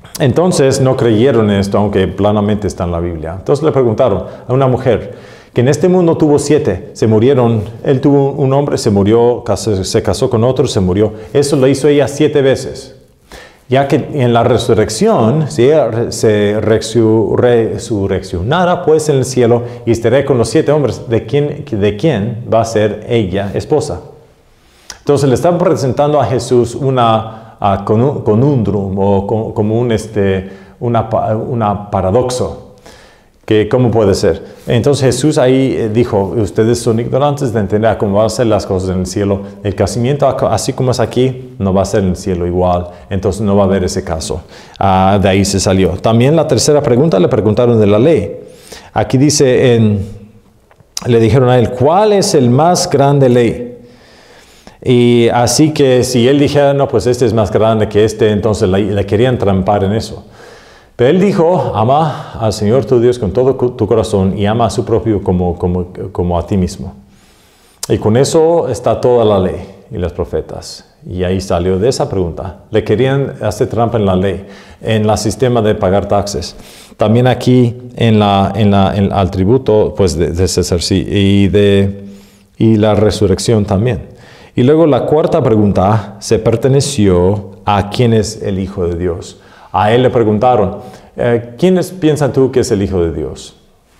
Entonces no creyeron en esto, aunque planamente está en la Biblia. Entonces le preguntaron a una mujer que en este mundo tuvo siete, se murieron. Él tuvo un hombre, se murió, se casó con otro, se murió. Eso lo hizo ella siete veces. Ya que en la resurrección, si ella se resurreccionara, pues en el cielo, y estaré con los siete hombres, ¿de quién, de quién va a ser ella esposa? Entonces le están presentando a Jesús una uh, conundrum, o con, como un, este, una, una paradoxo. Que, ¿Cómo puede ser? Entonces Jesús ahí dijo, ustedes son ignorantes de entender cómo van a ser las cosas en el cielo. El casamiento, así como es aquí, no va a ser en el cielo igual. Entonces no va a haber ese caso. Uh, de ahí se salió. También la tercera pregunta le preguntaron de la ley. Aquí dice, en, le dijeron a él, ¿cuál es el más grande ley? Y así que si él dijera, no, pues este es más grande que este, entonces le, le querían trampar en eso. Pero él dijo, ama al Señor tu Dios con todo tu corazón y ama a su propio como, como, como a ti mismo. Y con eso está toda la ley y los profetas. Y ahí salió de esa pregunta. Le querían hacer trampa en la ley, en el sistema de pagar taxes. También aquí en la, en la, en, al tributo pues de, de César, sí, y, de, y la resurrección también. Y luego la cuarta pregunta se perteneció a quién es el Hijo de Dios. A él le preguntaron, eh, ¿quiénes piensan tú que es el Hijo de Dios?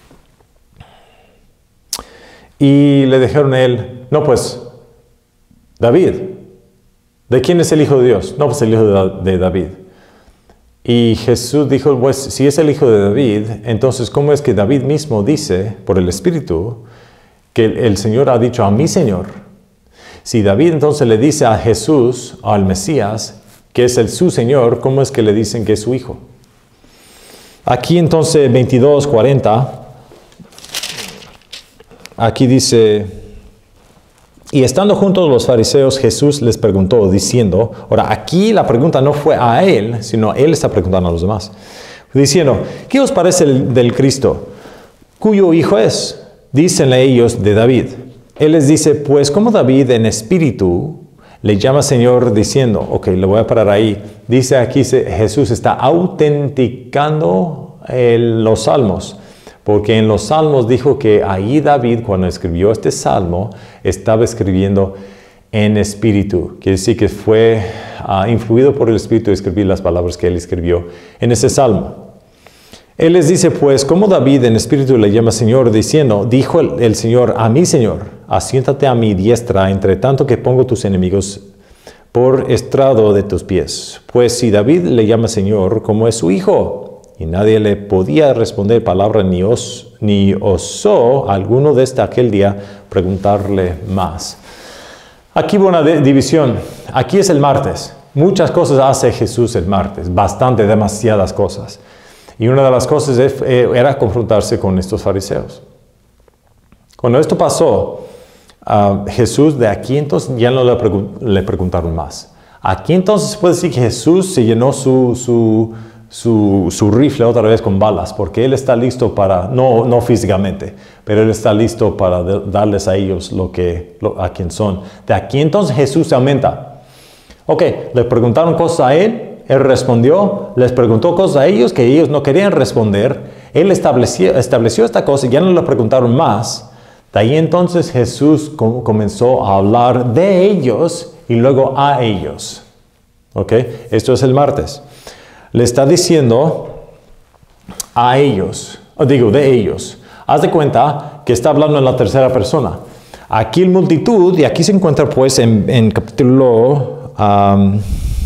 Y le dijeron a él, no, pues, David. ¿De quién es el Hijo de Dios? No, pues el Hijo de, de David. Y Jesús dijo, pues, si es el Hijo de David, entonces, ¿cómo es que David mismo dice, por el Espíritu, que el, el Señor ha dicho a mi Señor? Si David entonces le dice a Jesús, al Mesías, que es el su Señor, ¿cómo es que le dicen que es su Hijo? Aquí entonces veintidós, cuarenta, aquí dice, y estando juntos los fariseos, Jesús les preguntó diciendo, ahora aquí la pregunta no fue a él, sino él está preguntando a los demás, diciendo, ¿qué os parece el, del Cristo? ¿Cuyo hijo es? Dícenle ellos de David. Él les dice, pues como David en espíritu le llama Señor diciendo, ok, le voy a parar ahí. Dice aquí, Jesús está autenticando el, los salmos. Porque en los salmos dijo que ahí David, cuando escribió este salmo, estaba escribiendo en espíritu. Quiere decir que fue uh, influido por el Espíritu de escribir las palabras que él escribió en ese salmo. Él les dice, pues, como David en espíritu le llama Señor, diciendo, dijo el, el Señor a mi Señor, asiéntate a mi diestra, entre tanto que pongo tus enemigos por estrado de tus pies. Pues si David le llama Señor, como es su hijo, y nadie le podía responder palabra ni, os, ni osó alguno desde aquel día preguntarle más. Aquí hubo una división. Aquí es el martes. Muchas cosas hace Jesús el martes, bastante, demasiadas cosas. Y una de las cosas era confrontarse con estos fariseos. Cuando esto pasó, uh, Jesús de aquí entonces ya no le, pregun le preguntaron más. Aquí entonces se puede decir que Jesús se llenó su, su, su, su rifle otra vez con balas, porque Él está listo para, no, no físicamente, pero Él está listo para darles a ellos lo que, lo, a quien son. De aquí entonces Jesús se aumenta. Ok, le preguntaron cosas a Él. Él respondió, les preguntó cosas a ellos que ellos no querían responder. Él estableció, estableció esta cosa y ya no le preguntaron más. De ahí entonces Jesús com comenzó a hablar de ellos y luego a ellos. ¿Ok? Esto es el martes. Le está diciendo a ellos, digo de ellos. Haz de cuenta que está hablando en la tercera persona. Aquí el multitud, y aquí se encuentra pues en, en capítulo... Um,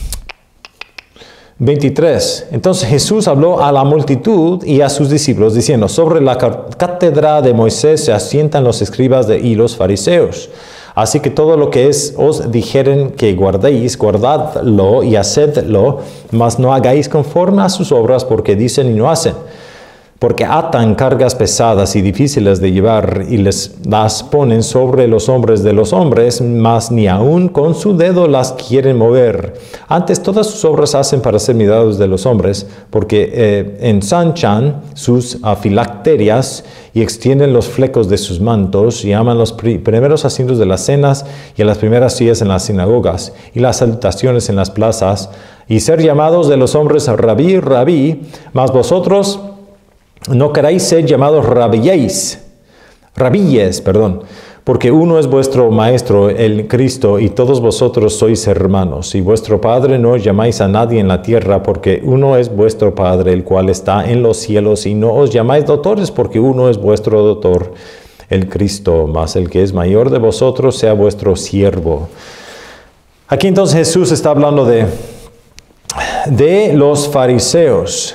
veintitrés. Entonces Jesús habló a la multitud y a sus discípulos diciendo, sobre la cátedra de Moisés se asientan los escribas de, y los fariseos. Así que todo lo que es, os dijeren que guardéis, guardadlo y hacedlo, mas no hagáis conforme a sus obras porque dicen y no hacen. porque atan cargas pesadas y difíciles de llevar y les las ponen sobre los hombres de los hombres, mas ni aun con su dedo las quieren mover. Antes todas sus obras hacen para ser mirados de los hombres, porque eh, ensanchan sus uh, filacterias y extienden los flecos de sus mantos y aman los pri primeros asientos de las cenas y a las primeras sillas en las sinagogas y las salutaciones en las plazas y ser llamados de los hombres rabí, rabí, mas vosotros no queráis ser llamados rabíes, rabíes, perdón, porque uno es vuestro maestro, el Cristo, y todos vosotros sois hermanos. Y vuestro Padre no os llamáis a nadie en la tierra, porque uno es vuestro Padre, el cual está en los cielos, y no os llamáis doctores, porque uno es vuestro doctor, el Cristo, mas el que es mayor de vosotros sea vuestro siervo. Aquí entonces Jesús está hablando de, de los fariseos.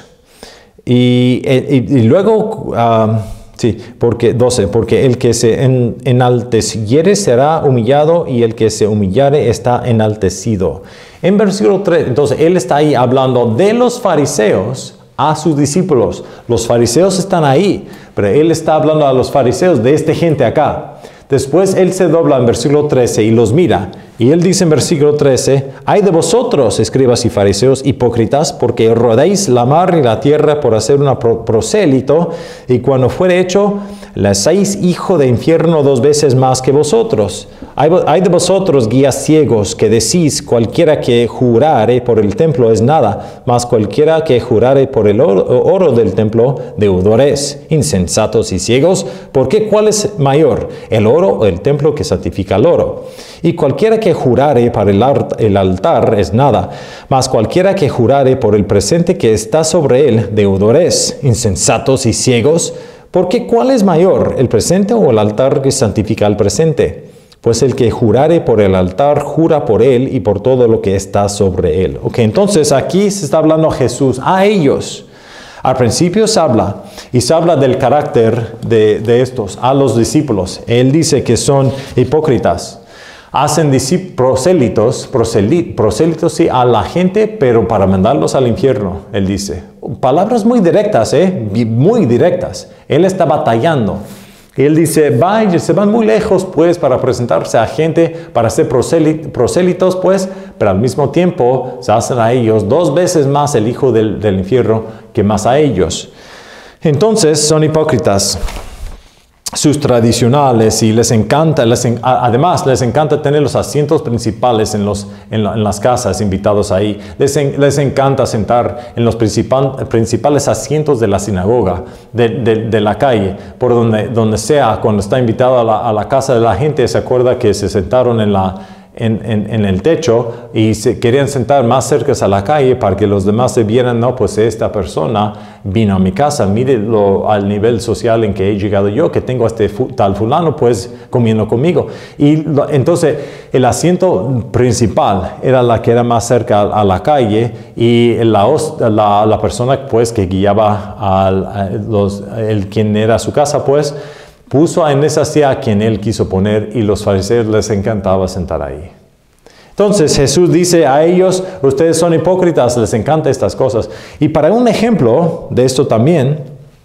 Y, y, y luego, uh, sí, porque doce, porque el que se en, enalteciere será humillado y el que se humillare está enaltecido. En versículo tres, entonces él está ahí hablando de los fariseos a sus discípulos. Los fariseos están ahí, pero él está hablando a los fariseos de esta gente acá. Después él se dobla en versículo trece y los mira. Y él dice en versículo trece, ay de vosotros, escribas y fariseos, hipócritas, porque rodeáis la mar y la tierra por hacer un prosélito, y cuando fuere hecho, le hacéis hijo de infierno dos veces más que vosotros. Ay, ay de vosotros, guías ciegos, que decís, cualquiera que jurare por el templo es nada, mas cualquiera que jurare por el oro, oro del templo, deudor es. Insensatos y ciegos, porque ¿cuál es mayor, el oro o el templo que santifica el oro? Y cualquiera que jurare para el, el altar es nada, mas cualquiera que jurare por el presente que está sobre él, deudor es. Insensatos y ciegos, porque ¿cuál es mayor, el presente o el altar que santifica el presente? Pues el que jurare por el altar, jura por él y por todo lo que está sobre él. Ok, entonces aquí se está hablando a Jesús, a ellos. Al principio se habla, y se habla del carácter de, de estos, a los discípulos. Él dice que son hipócritas. Hacen prosélitos, prosélitos, prosélitos sí, a la gente, pero para mandarlos al infierno, él dice. Palabras muy directas, ¿eh? Muy directas. Él está batallando. Él dice, vaya, se van muy lejos, pues, para presentarse a gente, para ser prosélitos, pues, pero al mismo tiempo se hacen a ellos dos veces más el hijo del, del infierno que más a ellos. Entonces, son hipócritas. Sus tradicionales y les encanta, les en, además les encanta tener los asientos principales en, los, en, la, en las casas, invitados ahí. Les, en, les encanta sentar en los principal, principales asientos de la sinagoga, de, de, de la calle, por donde, donde sea, cuando está invitado a la, a la casa de la gente, se acuerda que se sentaron en la... En, en, en el techo y se querían sentar más cerca a la calle para que los demás se vieran, no, pues esta persona vino a mi casa, mire lo, al nivel social en que he llegado yo, que tengo a este fu tal fulano pues comiendo conmigo. Y lo, entonces el asiento principal era la que era más cerca a, a la calle y la, la, la persona pues que guiaba al, a los, el quien era su casa pues puso en esa silla a quien él quiso poner y los fariseos les encantaba sentar ahí. Entonces Jesús dice a ellos, ustedes son hipócritas, les encantan estas cosas. Y para un ejemplo de esto también,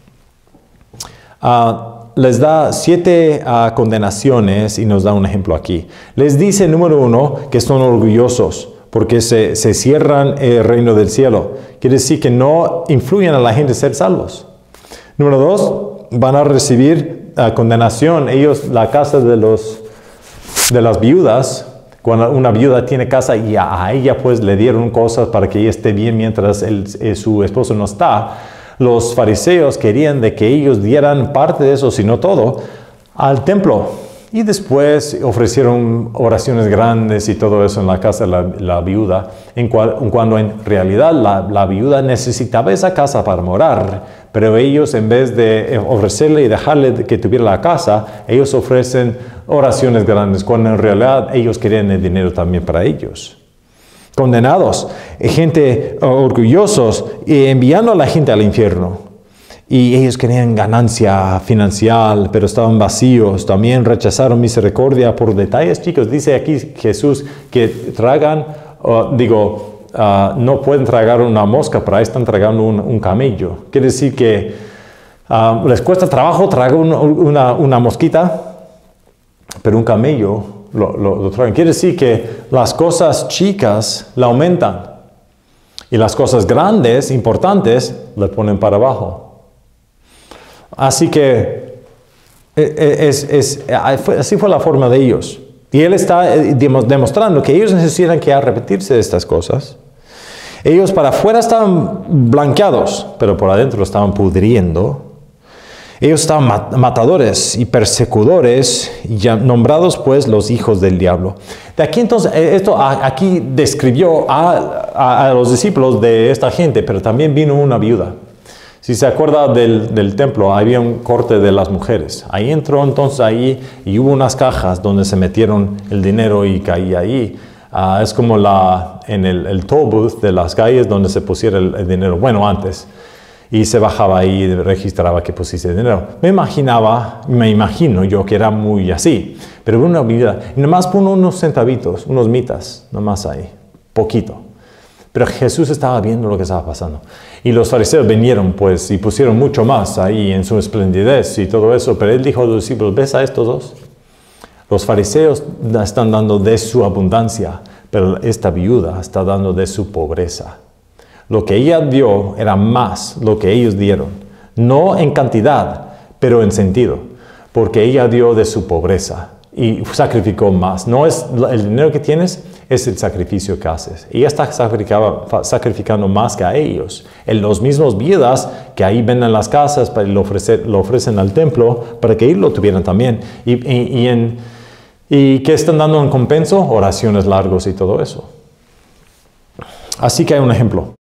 uh, les da siete uh, condenaciones y nos da un ejemplo aquí. Les dice, número uno, que son orgullosos porque se, se cierran el reino del cielo. Quiere decir que no influyen a la gente a ser salvos. Número dos, van a recibir Uh, condenación. Ellos, la casa de, los, de las viudas, cuando una viuda tiene casa y a, a ella pues le dieron cosas para que ella esté bien mientras el, eh, su esposo no está, los fariseos querían de que ellos dieran parte de eso, si no todo, al templo. Y después ofrecieron oraciones grandes y todo eso en la casa de la, la viuda, en cual, cuando en realidad la, la viuda necesitaba esa casa para morar, pero ellos en vez de ofrecerle y dejarle que tuviera la casa, ellos ofrecen oraciones grandes, cuando en realidad ellos querían el dinero también para ellos. Condenados, gente orgullosos, enviando a la gente al infierno. Y ellos querían ganancia financiera, pero estaban vacíos. También rechazaron misericordia por detalles, chicos. Dice aquí Jesús que tragan, uh, digo, uh, no pueden tragar una mosca, pero ahí están tragando un, un camello. Quiere decir que Uh, les cuesta trabajo tragar una, una, una mosquita, pero un camello lo, lo, lo traen. Quiere decir que las cosas chicas la aumentan y las cosas grandes, importantes, le ponen para abajo. Así que es, es, así fue la forma de ellos. Y él está demostrando que ellos necesitan que arrepentirse de estas cosas. Ellos para afuera estaban blanqueados, pero por adentro estaban pudriendo. Ellos estaban matadores y persecutores, ya nombrados pues los hijos del diablo. De aquí entonces, esto aquí describió a, a, a los discípulos de esta gente, pero también vino una viuda. Si se acuerda del, del templo, había un corte de las mujeres. Ahí entró entonces ahí y hubo unas cajas donde se metieron el dinero y caía ahí. Uh, es como la, en el, el toll booth de las calles donde se pusiera el, el dinero. Bueno, antes. Y se bajaba ahí y registraba que pusiste dinero. Me imaginaba, me imagino yo que era muy así. Pero una vida, y nomás puso unos centavitos, unos mitas, nomás ahí, poquito. Pero Jesús estaba viendo lo que estaba pasando. Y los fariseos vinieron pues y pusieron mucho más ahí en su esplendidez y todo eso. Pero él dijo a los discípulos, ¿ves a estos dos? Los fariseos están dando de su abundancia, pero esta viuda está dando de su pobreza. Lo que ella dio era más lo que ellos dieron. No en cantidad, pero en sentido. Porque ella dio de su pobreza y sacrificó más. No es el dinero que tienes, es el sacrificio que haces. Ella está sacrificando más que a ellos. En los mismos viudas que ahí venden las casas para lo, ofrecer, lo ofrecen al templo para que ellos lo tuvieran también. Y, y, y, en, ¿Y qué están dando en compenso? Oraciones largos y todo eso. Así que hay un ejemplo.